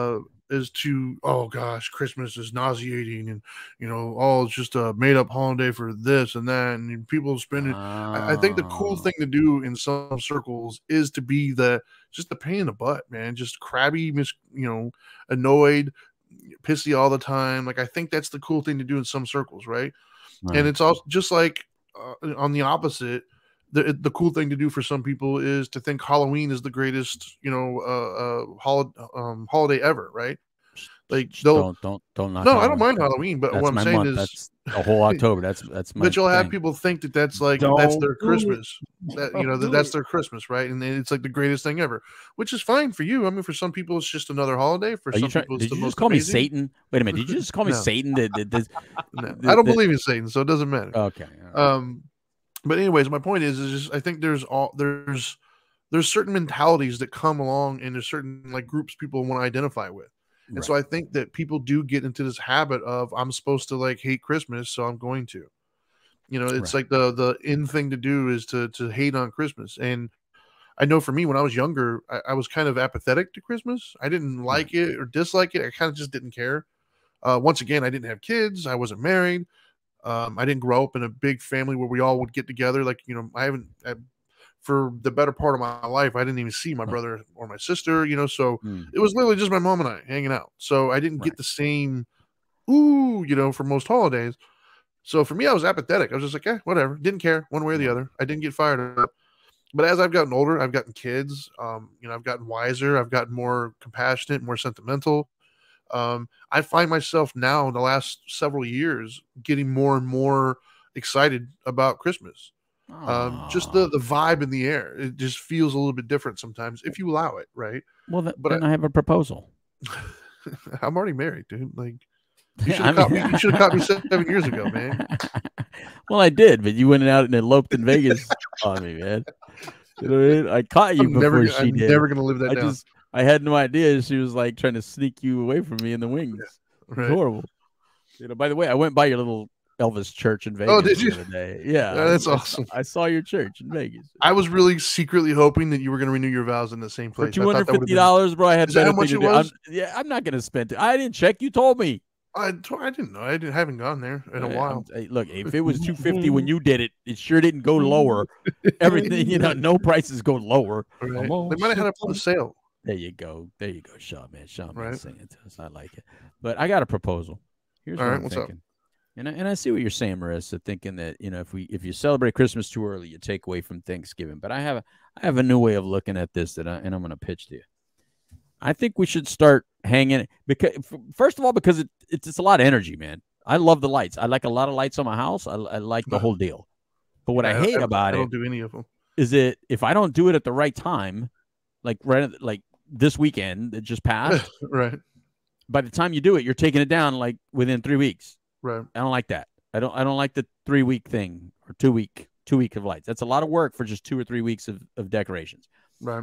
is to, oh gosh, Christmas is nauseating, and you know, oh, it's just a made up holiday for this and that, and people spend it. Oh. I, I think the cool thing to do in some circles is to be the just the pain in the butt, man, just crabby, mis, you know, annoyed, pissy all the time. Like I think that's the cool thing to do in some circles, right? Right. And it's also just like uh, on the opposite. The, the cool thing to do for some people is to think Halloween is the greatest, you know, uh, uh holiday um, holiday ever, right? Like they'll don't don't don't knock no, Halloween. I don't mind Halloween, but That's what I'm my saying month. is That's a whole October. That's that's my. but you'll have thing. people think that that's like Don't that's their do Christmas, that you know that do that's it. their Christmas, right? And it's like the greatest thing ever, which is fine for you. I mean, for some people, it's just another holiday. For Are some you trying? people, it's Did the you most just call amazing. me Satan? Wait a minute. Did you just call me No. Satan? That, that, that, No, that- I don't that- believe in Satan, so it doesn't matter. Okay. all right. Um, but anyways, my point is, is just I think there's all there's there's certain mentalities that come along, and there's certain like groups people want to identify with. And Right. so I think that people do get into this habit of I'm supposed to like hate Christmas, so I'm going to. You know, it's Right. like the the in thing to do is to to hate on Christmas. And I know for me, when I was younger, I, I was kind of apathetic to Christmas. I didn't like it or dislike it. I kind of just didn't care. Uh, once again, I didn't have kids. I wasn't married. Um, I didn't grow up in a big family where we all would get together. Like, you know, I haven't, I, for the better part of my life, I didn't even see my Huh. brother or my sister, you know, so Hmm. it was literally just my mom and I hanging out. So I didn't Right. get the same, ooh, you know, for most holidays. So for me, I was apathetic. I was just like, eh, whatever. Didn't care one way or the Right. other. I didn't get fired up. But as I've gotten older, I've gotten kids. Um, you know, I've gotten wiser. I've gotten more compassionate, more sentimental. Um, I find myself now in the last several years getting more and more excited about Christmas. Um, just the Aw. the vibe in the air. It just feels a little bit different sometimes if you allow it, right? Well, th- but then I, have a proposal. I'm already married, dude. Like you should I have caught mean- me. You should have caught me seven years ago, man. Well, I did, but you went out and eloped in Vegas on me, man. You know what I mean? I caught you I'm before never, she I'm did. never gonna live that I down. just, I had no idea she was like trying to sneak you away from me in the wings. It was Right. horrible. You know. By the way, I went by your little Elvis church in Vegas Oh, did the you? other day. Yeah, Yeah, that's I, I awesome. saw, I saw your church in Vegas I was really secretly hoping that you were going to renew your vows in the same for place. two I thought hundred that would fifty have been. dollars, bro. I had Is that better how much thing it to do. I'm, was? yeah, I'm not gonna spend it. I didn't check. You told me. I, I didn't know. I didn't, haven't gone there in a Hey, while. I'm- hey, look, if it was two fifty when you did it, it sure didn't go lower. Everything, you know, no prices go lower. Right? I'm on They might have had it on sale. There you go. There you go, Sean, man. Sean, man, Right. singing to us. I like it. But I got a proposal. Here's All what right, I'm what's up? thinking. And I, and I see what you're saying, Marissa, thinking that, you know, if we if you celebrate Christmas too early, you take away from Thanksgiving. But I have a, I have a new way of looking at this that I, and I'm going to pitch to you. I think we should start hanging because first of all, because it, it's it's a lot of energy, man. I love the lights. I like a lot of lights on my house. I, I like the whole deal. But what I Yeah, hate about I it don't do any of them. is it if I don't do it at the right time, like right like this weekend that just passed, Right. by the time you do it, you're taking it down like within three weeks. Right. I don't like that. I don't I don't like the three week thing or two week two week of lights. That's a lot of work for just two or three weeks of, of decorations. Right.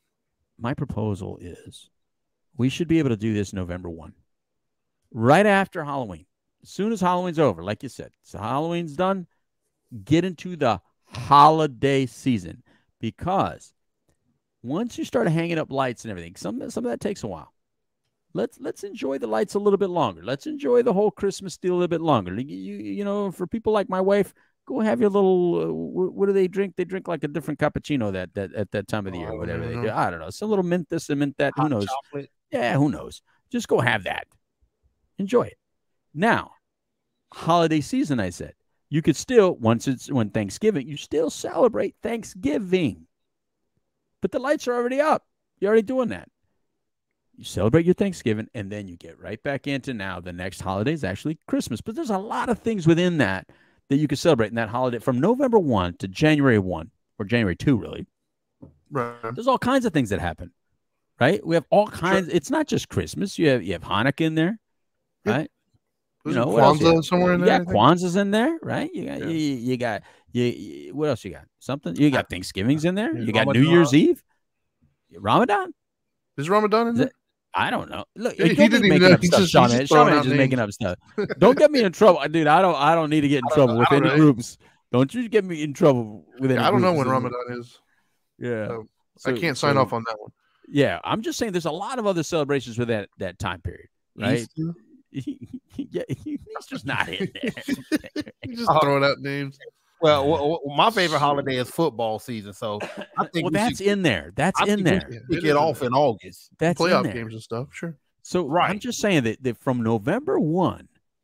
My proposal is we should be able to do this November first. Right after Halloween. As soon as Halloween's over, like you said. So Halloween's done, get into the holiday season. Because once you start hanging up lights and everything, some some of that takes a while. Let's let's enjoy the lights a little bit longer. Let's enjoy the whole Christmas deal a little bit longer. You you, you know, for people like my wife, go have your little. Uh, what, what do they drink? They drink like a different cappuccino that that at that time of the Oh, year, I don't whatever even they do. know. I don't know. Some little mint this and mint that. Who Hot knows? chocolate. Yeah, who knows? Just go have that. Enjoy it. Now, holiday season. I said you could still once it's when Thanksgiving, you still celebrate Thanksgiving, but the lights are already up. You're already doing that. You celebrate your Thanksgiving, and then you get right back into now the next holiday is actually Christmas. But there's a lot of things within that that you can celebrate in that holiday from November first to January first or January second, really. Right. There's all kinds of things that happen, right? We have all kinds. Sure. It's not just Christmas. You have you have Hanukkah in there, Yeah. right? Was You know, it what else you Kwanzaa have? somewhere in You there? I got think? Kwanzaa's in there, right? You got Yeah. you, you got you, you. What else you got? Something you got Thanksgiving's in there. Yeah, You got New Ramadan. Year's Eve, Ramadan. Is Ramadan in Is there? it- I don't know. Look, He- don't he be didn't even making know. up He stuff, just- Sean. he's Man. just Sean throwing man out just making names. up stuff. Don't get me in trouble, dude. I don't. I don't need to get in trouble with I don't any know. groups. Don't you get me in trouble with any. Yeah, I don't know groups. when Ramadan is. Yeah, So, So- I can't sign so- off on that one. Yeah, I'm just saying there's a lot of other celebrations for that that time period, right? Easter? Yeah, Easter's not in there. You just throwing out names. Well, well, well, my favorite holiday is football season, so I think well, we that's should, in there. That's I in think we there. should Yeah, kick it it is off in in August. That's in Playoff there. games and stuff. Sure. So Right. I'm just saying that, that from November first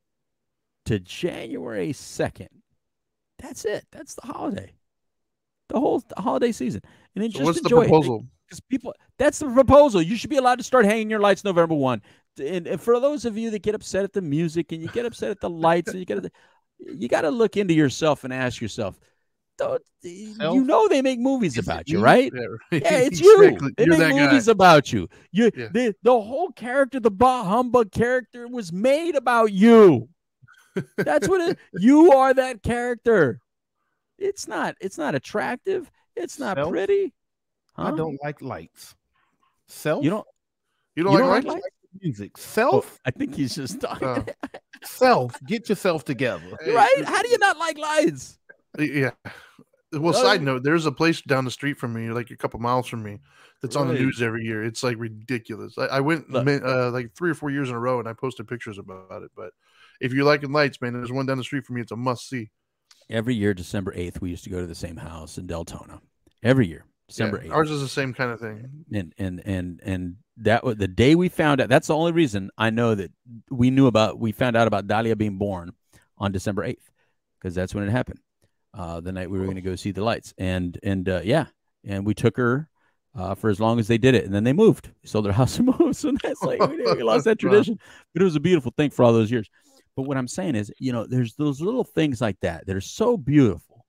to January second, that's it. That's the holiday. The whole the holiday season. And then So just what's the enjoy it. proposal? Because people, that's the proposal. You should be allowed to start hanging your lights November first. And, and for those of you that get upset at the music and you get upset at the lights, and you got to, you got to look into yourself and ask yourself, don't, you know they make movies Is it about you, me? right? Yeah, right. Yeah, it's you. Exactly. They You're make that guy. movies about you. You, Yeah. the, the whole character, the bah humbug character, was made about you. That's what it. You are that character. It's not. It's not attractive. It's not Self? pretty. I Huh? don't like lights. Self? You don't. You don't You like don't like lights? lights? music. Oh, Self? I think he's just talking. Oh. Self. Get yourself together. Hey, Right? How do you not like lights? Yeah. Well, Oh, side yeah. note, there's a place down the street from me, like a couple miles from me, that's on the Right. news every year. It's like ridiculous. I, I went Look. mi- uh, like three or four years in a row, and I posted pictures about it. But if you're liking lights, man, there's one down the street from me. It's a must see. Every year, December eighth, we used to go to the same house in Deltona. Every year, December eighth. Yeah, ours is the same kind of thing. and and and and that was the day we found out. That's the only reason I know that we knew about. We found out about Dahlia being born on December eighth, because that's when it happened. Uh, the night we were going to go see the lights, and and uh, yeah, and we took her uh, for as long as they did it, and then they moved, sold their house and moved. So that's like we, we lost that tradition, but it was a beautiful thing for all those years. But what I'm saying is, you know, there's those little things like that that are so beautiful.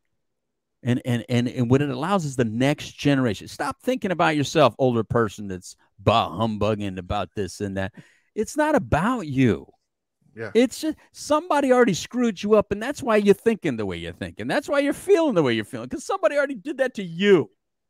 And and and and what it allows is the next generation. Stop thinking about yourself, older person that's bah humbugging about this and that. It's not about you. Yeah. It's just somebody already screwed you up, and that's why you're thinking the way you're thinking. That's why you're feeling the way you're feeling, because somebody already did that to you.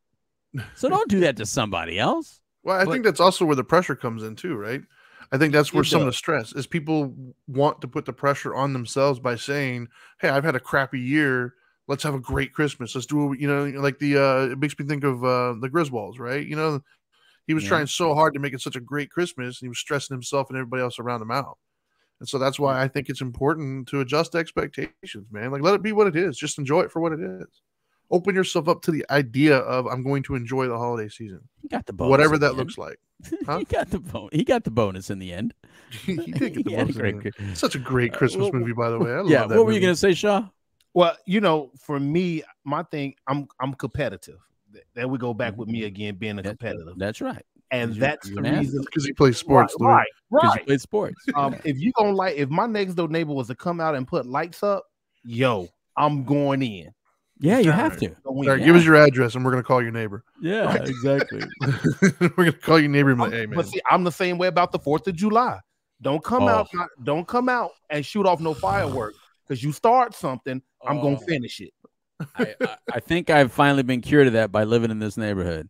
So don't do that to somebody else. Well, I But- think that's also where the pressure comes in too, right? I think that's where It some of the does. stress is. People want to put the pressure on themselves by saying, "Hey, I've had a crappy year. Let's have a great Christmas. Let's do it." You know, like the uh, it makes me think of uh, the Griswolds, right? You know, he was Yeah. trying so hard to make it such a great Christmas, and he was stressing himself and everybody else around him out. And so that's why I think it's important to adjust expectations, man. Like, let it be what it is. Just enjoy it for what it is. Open yourself up to the idea of I'm going to enjoy the holiday season, He got the bonus. whatever in that the looks end. like. Huh? he got the bon- He got the bonus in the end. he did get the He had a most in great it. Chris- It's such a great Uh, Christmas well, movie, by the way. I love Yeah. that What were you movie. gonna say, Shaw? Well, you know, for me, my thing, I'm I'm competitive. There we go back with me again, being a That- competitive, That's right. and you're- that's you're the an reason. Because he plays sports, Louis. right, Because right. you played sports. Um, if you don't like, if my next door neighbor was to come out and put lights up, yo, I'm going in. Yeah, you All have right. to. Go All in. right, Yeah. give us your address, and we're gonna call your neighbor. Yeah, exactly. We're gonna call your neighbor and be I'm- like, "Hey, man, But see, I'm the same way about the Fourth of July. Don't come Oh. out, don't come out and shoot off no fireworks, because you start something, I'm gonna Oh. finish it. I, I, I think I've finally been cured of that by living in this neighborhood.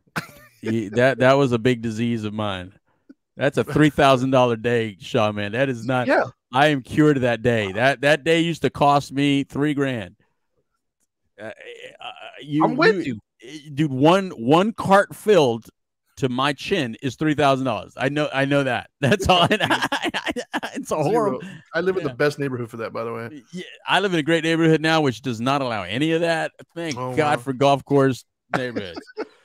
He- that that was a big disease of mine. That's a three thousand dollar day, Shaw, man. That is not. Yeah. I am cured of that day. That that day used to cost me three grand. Uh, uh, you, I'm with you. dude. One one cart filled to my chin is three thousand dollars. I know. I know that. That's all. It's a Zero. horrible. I live in Yeah. the best neighborhood for that, by the way." Yeah, I live in a great neighborhood now, which does not allow any of that. Thank Oh, God wow. for golf course neighborhoods.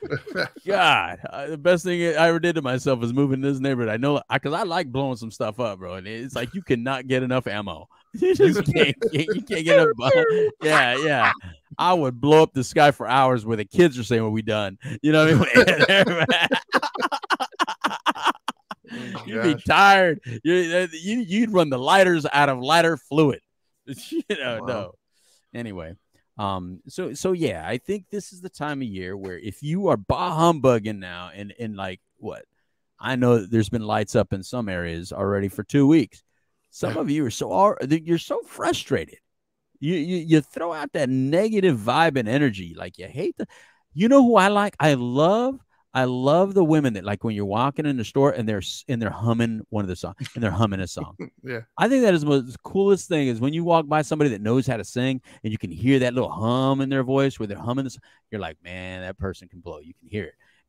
God, uh, the best thing I ever did to myself is moving this neighborhood. I know, because I, I like blowing some stuff up, bro. And it's like you cannot get enough ammo. You just can't. You can't get enough. Yeah, yeah. I would blow up the sky for hours where the kids are saying, "Well, we done." You know what I mean? Oh, You'd be gosh. tired. You, you, you'd run the lighters out of lighter fluid. You know, Wow. no. Anyway, um, so so yeah, I think this is the time of year where if you are bah humbugging now, and and like what, I know that there's been lights up in some areas already for two weeks. Some of you are so are you're so frustrated. You you you throw out that negative vibe and energy, like you hate the. You know who I like? I love. I love the women that, like, when you're walking in the store and they're and they're humming one of the songs and they're humming a song. Yeah. I think that is the most coolest thing is when you walk by somebody that knows how to sing and you can hear that little hum in their voice where they're humming this. You're like, man, that person can blow. You can hear it.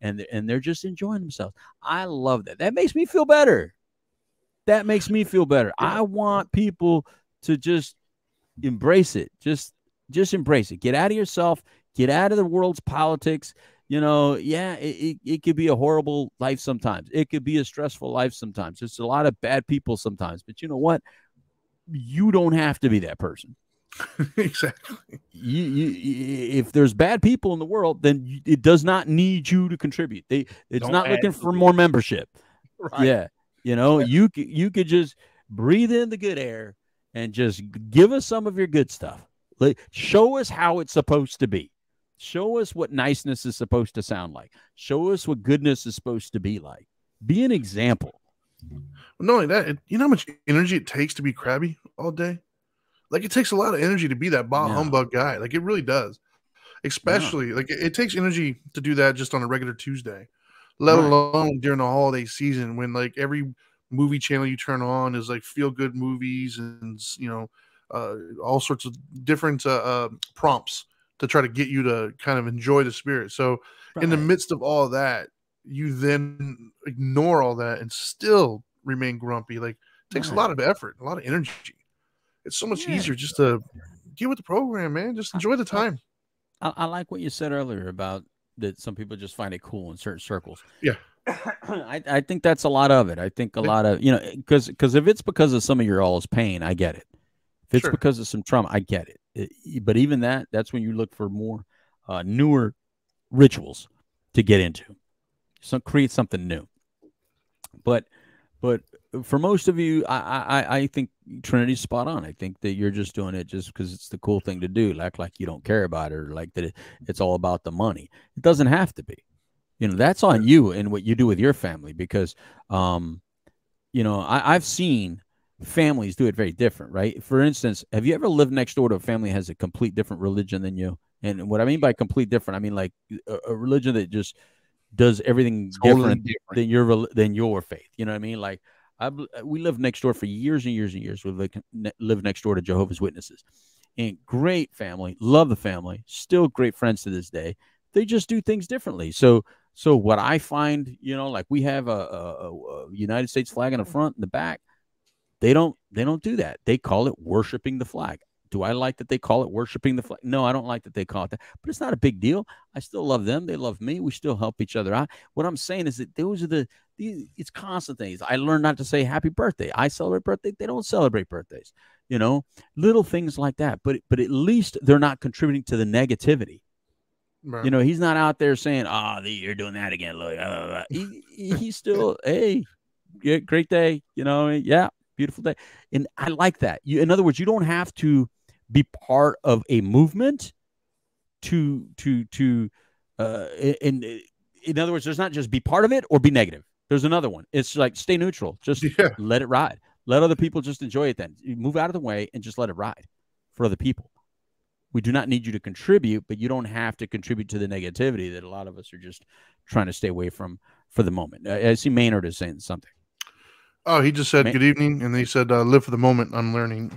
and and they're just enjoying themselves. I love that. That makes me feel better. That makes me feel better. Yeah. I want people to just embrace it. Just just embrace it. Get out of yourself. Get out of the world's politics. You know, yeah, it, it, it could be a horrible life sometimes. It could be a stressful life sometimes. There's a lot of bad people sometimes. But you know what? You don't have to be that person. Exactly. You, you, if there's bad people in the world, then it does not need you to contribute. They, it's Don't not add looking to for it. more membership. Right. Yeah, you know, you c- you could just breathe in the good air and just give us some of your good stuff. Like, show us how it's supposed to be. Show us what niceness is supposed to sound like. Show us what goodness is supposed to be like. Be an example. Not only that, it, you know how much energy it takes to be crabby all day? Like, it takes a lot of energy to be that bah No. humbug guy. Like, it really does. Especially, no. like, it, it takes energy to do that just on a regular Tuesday, let Right. alone during the holiday season when, like, every movie channel you turn on is, like, feel-good movies and, you know, uh, all sorts of different uh, uh, prompts to try to get you to kind of enjoy the spirit. So, right. in the midst of all of that, you then ignore all that and still remain grumpy. Like, it takes right. a lot of effort, a lot of energy. It's so much yeah. easier just to get with the program, man. Just enjoy the time. I, I like what you said earlier about that some people just find it cool in certain circles. Yeah. I, I think that's a lot of it. I think a yeah. lot of, you know, because because if it's because of some of your all's pain, I get it. If it's sure. because of some trauma, I get it. it. But even that, that's when you look for more uh, newer rituals to get into. So create something new. But but for most of you, I, I, I think Trinity's spot on. I think that you're just doing it just because it's the cool thing to do. Like, like you don't care about it, or like that it, it's all about the money. It doesn't have to be. You know, that's on you and what you do with your family because, um, you know, I, I've seen families do it very different, right? For instance, have you ever lived next door to a family that has a complete different religion than you? And what I mean by complete different, I mean like a, a religion that just does everything totally different, different than your than your faith. You know what I mean? Like I, we lived next door for years and years and years. We lived, lived next door to Jehovah's Witnesses, and great family, love the family, still great friends to this day. They just do things differently. So, so what I find, you know, like we have a, a, a United States flag in the front and the back. They don't, they don't do that. They call it worshiping the flag. Do I like that they call it worshiping the flag? No, I don't like that they call it that, but it's not a big deal. I still love them. They love me. We still help each other out. What I'm saying is that those are the, the it's constant things. I learned not to say happy birthday. I celebrate birthday. They don't celebrate birthdays, you know, little things like that. But, but at least they're not contributing to the negativity. Right. You know, he's not out there saying, oh, you're doing that again. Look, uh, he, he's still, hey, yeah, great day. You know, yeah, beautiful day. And I like that. You, in other words, you don't have to be part of a movement to, to, to, uh, in, in other words, there's not just be part of it or be negative. There's another one. It's like, stay neutral. Just yeah. let it ride. Let other people just enjoy it then. You move out of the way and just let it ride for other people. We do not need you to contribute, but you don't have to contribute to the negativity that a lot of us are just trying to stay away from for the moment. I, I see Maynard is saying something. Oh, he just said, Man- good evening. And he said, uh, live for the moment. I'm learning.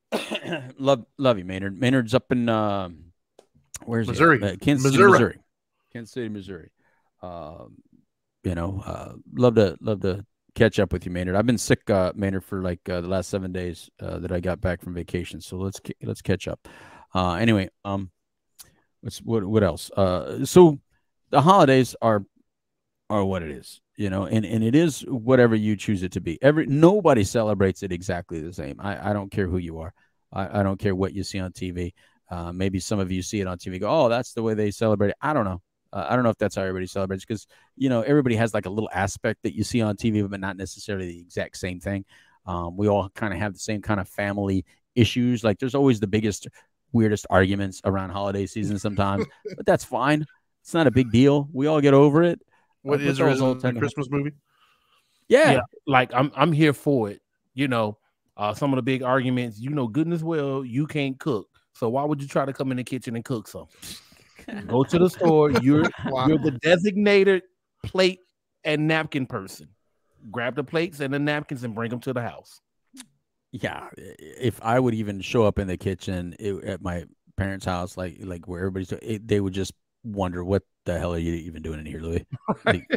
love, love you, Maynard. Maynard's up in, uh, where's Missouri. he? Uh, Kansas City, Missouri. Missouri. Kansas City, Missouri. Um, you know, uh, love to, love to catch up with you, Maynard. I've been sick, uh, Maynard, for like uh, the last seven days uh, that I got back from vacation. So let's, let's catch up. Uh, anyway, um, what's what? What else? Uh, so the holidays are are what it is, you know, and and it is whatever you choose it to be. Every nobody celebrates it exactly the same. I I don't care who you are. I I don't care what you see on T V. Uh, maybe some of you see it on T V. Go, oh, that's the way they celebrate it. I don't know. Uh, I don't know if that's how everybody celebrates because you know everybody has like a little aspect that you see on T V, but not necessarily the exact same thing. Um, we all kind of have the same kind of family issues. Like there's always the biggest, weirdest arguments around holiday season sometimes, but that's fine. It's not a big deal. We all get over it. What uh, is there a Christmas movie? Yeah. yeah. Like I'm I'm here for it. You know, uh, some of the big arguments, you know, goodness well, you can't cook. So why would you try to come in the kitchen and cook something? Go to the store. You're wow. you're the designated plate and napkin person. Grab the plates and the napkins and bring them to the house. Yeah, if I would even show up in the kitchen it, at my parents' house, like like where everybody's, it, they would just wonder what the hell are you even doing in here, Louis? Like,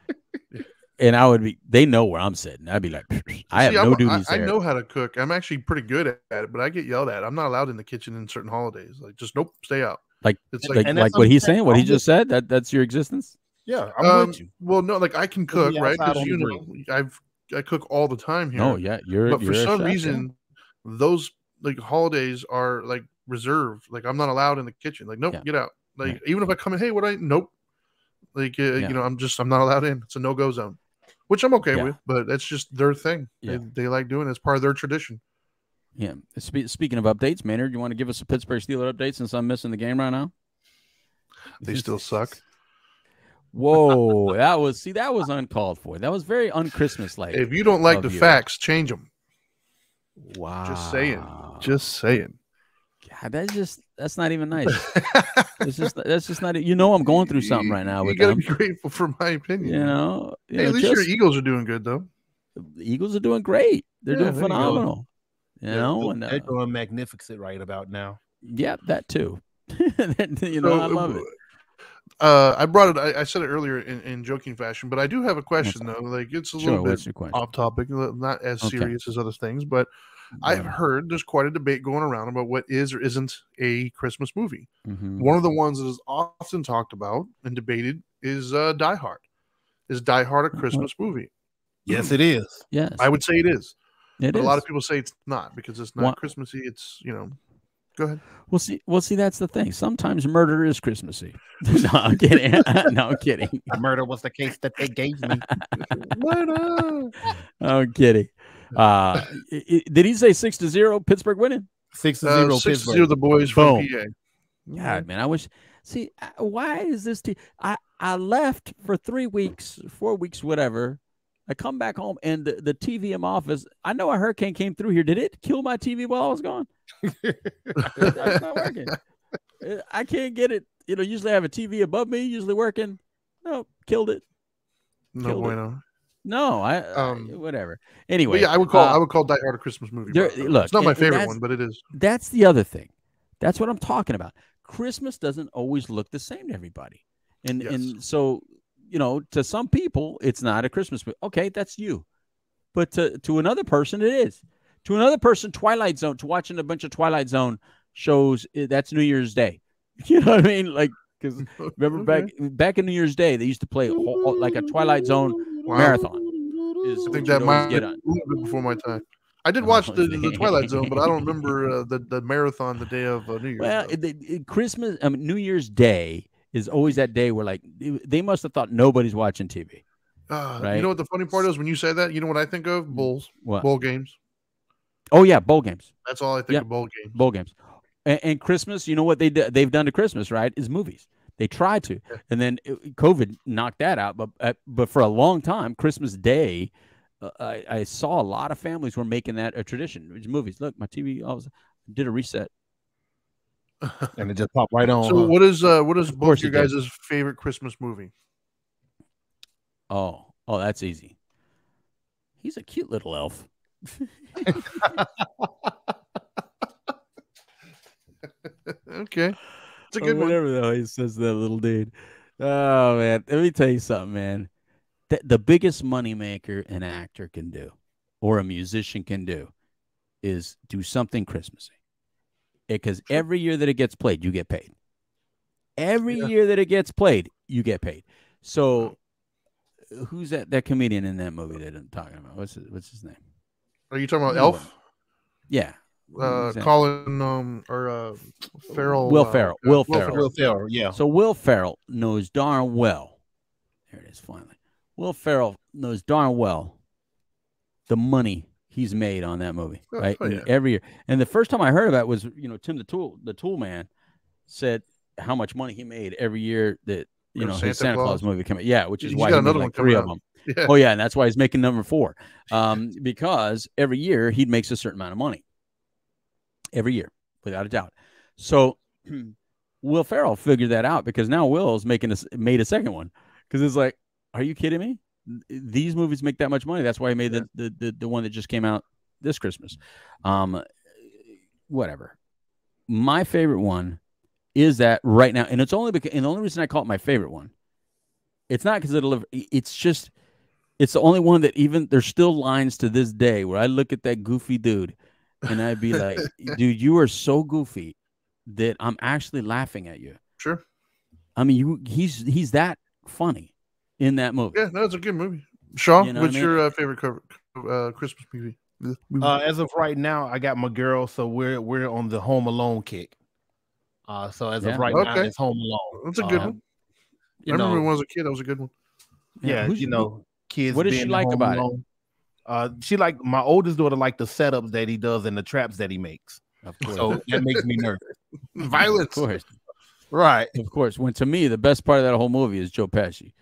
and I would be, they know where I'm sitting. I'd be like, I have See, no I'm, duties I, I there. know how to cook. I'm actually pretty good at it, but I get yelled at. I'm not allowed in the kitchen in certain holidays. Like, just nope, stay out. Like, It's like, like, like what he's saying, what he just said, that that's your existence. Yeah, I'm um, with you. well, no, like I can We'll cook, be right? outside Because on you the know, grill. I've I cook all the time here. No, yeah, you're. but for you're a some chef, reason, yeah. those like holidays are like reserved. Like I'm not allowed in the kitchen. Like, nope, Yeah. get out. Like Yeah. even if I come in, hey, what I nope. Like uh, Yeah. you know, I'm just I'm not allowed in. It's a no go zone, which I'm okay Yeah. with. But that's just their thing. Yeah. They, they like doing it. It's part of their tradition. Yeah. Spe- speaking of updates, Maynard, you want to give us a Pittsburgh Steelers update since I'm missing the game right now? They still suck. Whoa, that was see that was uncalled for. That was very un-Christmas like. If you don't like the you. facts, change them. Wow. Just saying. Just saying. God, that's just that's not even nice. It's just that's just not. You know, I'm going through something right now. You with gotta them. be grateful for my opinion. You know, you hey, know, at least just, your Eagles are doing good though. The Eagles are doing great. They're Yeah, doing there you go. phenomenal. You, Yeah, know, and They're uh, doing magnificent right about now. yeah, that too. You know, So, I love it. Uh, I brought it. I, I said it earlier in, in joking fashion, but I do have a question Yes. though. Like it's a Sure, little what's bit your question? off topic, not as Okay. serious as other things. But I've Yeah. heard there's quite a debate going around about what is or isn't a Christmas movie. Mhm. One of the ones that is often talked about and debated is uh, Die Hard. Is Die Hard a Christmas movie? Yes, it is. Yes, I would say it is. it but is. a lot of people say it's not because it's not Wha- Christmassy. It's, you know, go ahead. Well, see, well, see, that's the thing. Sometimes murder is Christmassy. No, I'm kidding. No, I'm kidding. Murder was the case that they gave me. Murder. I'm kidding. Uh, i- i- did he say six to zero Pittsburgh winning? Six to Uh, zero six to Pittsburgh. zero, the boys from Boom. P A. God, man, I wish. See, I- why is this? T- I I left for three weeks, four weeks, whatever. I come back home and the, the T V in my office. I know a hurricane came through here. Did it kill my T V while I was gone? It's not working. I can't get it. You know, usually I have a T V above me, usually working. No, killed it. No Killed it. bueno. No, I, Um, I whatever. But Anyway, yeah, I would call uh, I would call Die Hard a Christmas movie. there- by the way. look, it's not my and- and favorite that's- one, but it is. that's the other thing. That's what I'm talking about. Christmas doesn't always look the same to everybody. And Yes. and so, you know, to some people, it's not a Christmas movie. Okay, that's you. But to, to another person, it is. To another person, Twilight Zone, to watching a bunch of Twilight Zone shows, eh, that's New Year's Day. You know what I mean? Like, because remember back back in New Year's Day, they used to play a whole, like a Twilight Zone Wow. marathon. Is I what think you'd that always might be get a on. little bit before my time. I did Oh, watch the, the okay. Twilight Zone, but I don't remember uh, the the marathon the day of uh, New Year's. Well, though. it, it- it- Christmas, I mean, New Year's Day is always that day where, like, it- they must have thought nobody's watching T V. Uh, right. You know what the funny part is when you say that? You know what I think of? Bulls, What? bowl games. Oh yeah, bowl games, That's all I think Yep. of bowl games. bowl games, and, and Christmas. You know what they do, they've done to Christmas, right? Is movies. They try to, Yeah. and then it- COVID knocked that out. But uh, but for a long time, Christmas Day, uh, I, I saw a lot of families were making that a tradition. It was movies. Look, my T V all of a sudden did a reset. And it just popped right on. So huh? what is uh what is Of both course your it did. guys' favorite Christmas movie? Oh, oh, that's easy. He's a cute little elf. Okay, it's a Or good one. whatever the hell he says to that little dude. Oh man, let me tell you something, man. The, the biggest moneymaker an actor can do, or a musician can do, is do something Christmassy. Because every year that it gets played, you get paid. Every Yeah. year that it gets played, you get paid. So, who's that that comedian in that movie that I'm talking about? What's his, what's his name? Are you talking about You know Elf? Yeah, Uh, who's that? Colin um or uh Farrell? Will uh, Ferrell. uh, Will Ferrell. Will Ferrell, yeah. So Will Ferrell knows darn well. There it is, finally. Will Ferrell knows darn well the money he's made on that movie, Oh, right? oh, And yeah. every year. And the first time I heard about it was, you know, Tim the Tool, the Tool Man, said how much money he made every year that you For know Santa his Santa Claus, Claus? movie came out. Yeah, which is He's why got he made another one like three coming of out. them. Yeah. Oh yeah, and that's why he's making number four, um, because every year he makes a certain amount of money. Every year, without a doubt. So Will Ferrell figured that out because now Will's making a, made a second one because it's like, are you kidding me? These movies make that much money. That's why he made Yeah. the, the the the one that just came out this Christmas. Um, whatever. My favorite one is that right now, and it's only because, and the only reason I call it my favorite one, it's not because it'll, it's just, it's the only one that even there's still lines to this day where I look at that goofy dude, and I'd be like, dude, you are so goofy that I'm actually laughing at you. Sure. I mean, you he's he's that funny in that movie. Yeah, no, it's a good movie. Shaw, You know what's what I mean? your uh, favorite cover, uh, Christmas movie? Uh, as of right now, I got my girl, so we're we're on the Home Alone kick. Uh, so as Yeah. of right now, Okay. it's Home Alone. That's a good Um, one. You I know, remember when I was a kid. That was a good one. yeah, who's- you know, kids. what does she being like home about it? alone. Uh, she like my oldest daughter like the setups that he does and the traps that he makes. Of course. So that makes me nervous. Violence. Of course. Right. Of course. When to me, the best part of that whole movie is Joe Pesci.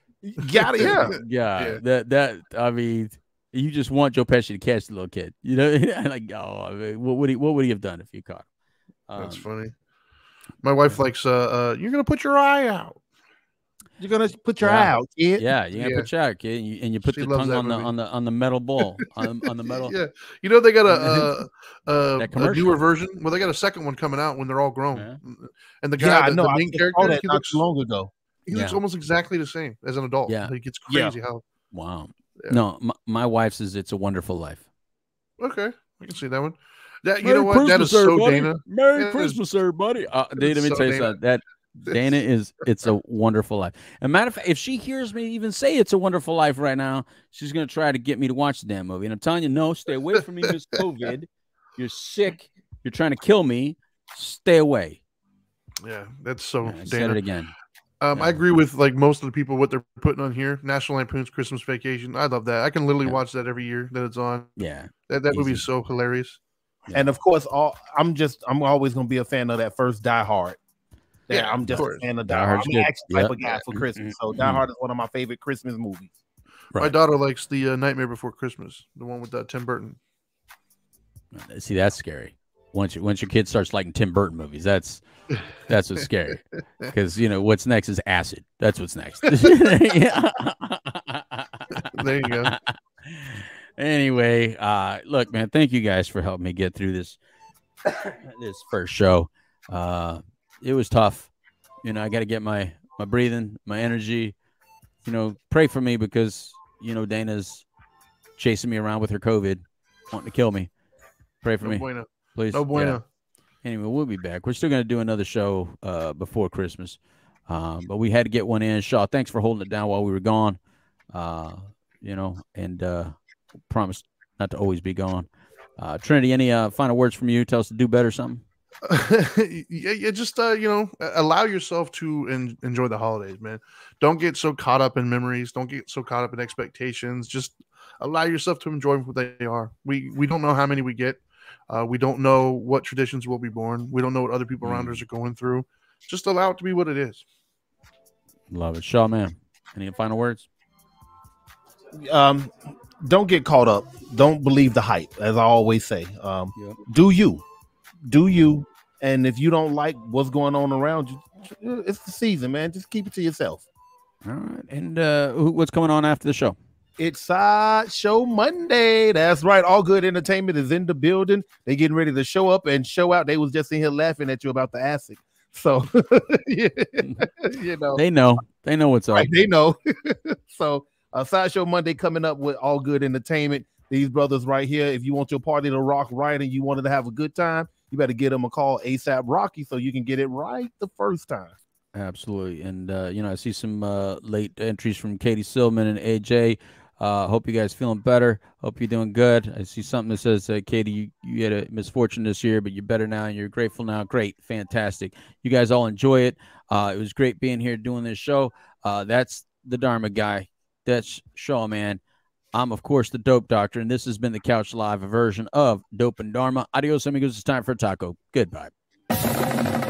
Got it. Yeah. Yeah, Yeah. that that I mean, you just want Joe Pesci to catch the little kid. You know, like oh, I mean, what would he what would he have done if you caught him? That's Um, funny. My wife likes. Uh, uh, you're gonna put your eye out. You're gonna put your Yeah. eye out, kid. Yeah, you gotta Yeah. put your eye, kid, and you, and you put She the loves tongue that on the movie. on the on the metal ball on, on the metal. Yeah, you know they got a uh, uh, That a commercial. newer version. Well, they got a second one coming out when they're all grown. Yeah. And the guy, Yeah, I the, know. the I main saw character, that he not looks too long ago. he looks Yeah. almost exactly the same as an adult. Yeah. Like it's Yeah. crazy how. Wow. Yeah. No, my, my wife's is It's a Wonderful Life. Okay, I can see that one. That you Merry know what? That is Christmas, so everybody. Dana. Merry It is- Christmas, everybody. Uh, dude, let it's me so tell you Dana. something. That Dana is It's a Wonderful Life. As a matter of fact, if she hears me even say It's a Wonderful Life right now, she's gonna try to get me to watch the damn movie. And I'm telling you, no, stay away from me, Miss COVID. You're sick. You're trying to kill me. Stay away. Yeah, that's so I said Dana. it again. Um, Yeah. I agree with like most of the people what they're putting on here. National Lampoon's Christmas Vacation. I love that. I can literally Yeah. watch that every year that it's on. Yeah. That that movie Easy. is so hilarious. And of course, all I'm just I'm always gonna be a fan of that first Die Hard. Yeah, Yeah, I'm of just a course. fan of Die, Die Hard. Hard's I'm an good. action type Yep. of guy for Christmas. So Mhm. Die Hard is one of my favorite Christmas movies. My Right. daughter likes the uh, Nightmare Before Christmas, the one with uh, Tim Burton. See, that's scary. Once you, once your kid starts liking Tim Burton movies, that's that's what's scary. Because you know what's next is acid. That's what's next. There you go. Anyway, uh, look, man, thank you guys for helping me get through this this first show. Uh, it was tough. You know, I got to get my my breathing, my energy. You know, pray for me because you know Dana's chasing me around with her COVID, wanting to kill me. Pray for No me, bueno. please. No bueno. Yeah. Anyway, we'll be back. We're still going to do another show uh, before Christmas, um, but we had to get one in. Shaw, thanks for holding it down while we were gone. Uh, you know, and uh, promise not to always be gone. Uh, Trinity, any uh, final words from you? Tell us to do better or something? yeah, yeah, just uh, you know, allow yourself to en- enjoy the holidays, man. Don't get so caught up in memories. Don't get so caught up in expectations. Just allow yourself to enjoy what they are. We we don't know how many we get. Uh, we don't know what traditions will be born. We don't know what other people around Mm. us are going through. Just allow it to be what it is. Love it. Shaw, man, any final words? Um, don't get caught up. Don't believe the hype, as I always say. Um, Yep. do you, do you, and if you don't like what's going on around you, it's the season, man. Just keep it to yourself. All right. And uh, who, what's coming on after the show? It's Side Show Monday. That's right. All Good Entertainment is in the building. They getting ready to show up and show out. They was just in here laughing at you about the acid. So, yeah, you know, They know. They know what's up. right, they know. So, uh, Sideshow Monday coming up with All Good Entertainment. These brothers right here. If you want your party to rock right and you wanted to have a good time, you better give them a call ASAP Rocky so you can get it right the first time. Absolutely. And, uh, you know, I see some uh, late entries from Katie Silman and A J. Uh, hope you guys feeling better. Hope you're doing good. I see something that says, uh, Katie, you, you had a misfortune this year, but you're better now and you're grateful now. Great. Fantastic. You guys all enjoy it. Uh, it was great being here doing this show. Uh, that's the Dharma guy. That's Shaw, man. I'm, of course, the Dope Doctor, and this has been the Couch Live version of Dope and Dharma. Adios, amigos. It's time for a taco. Goodbye.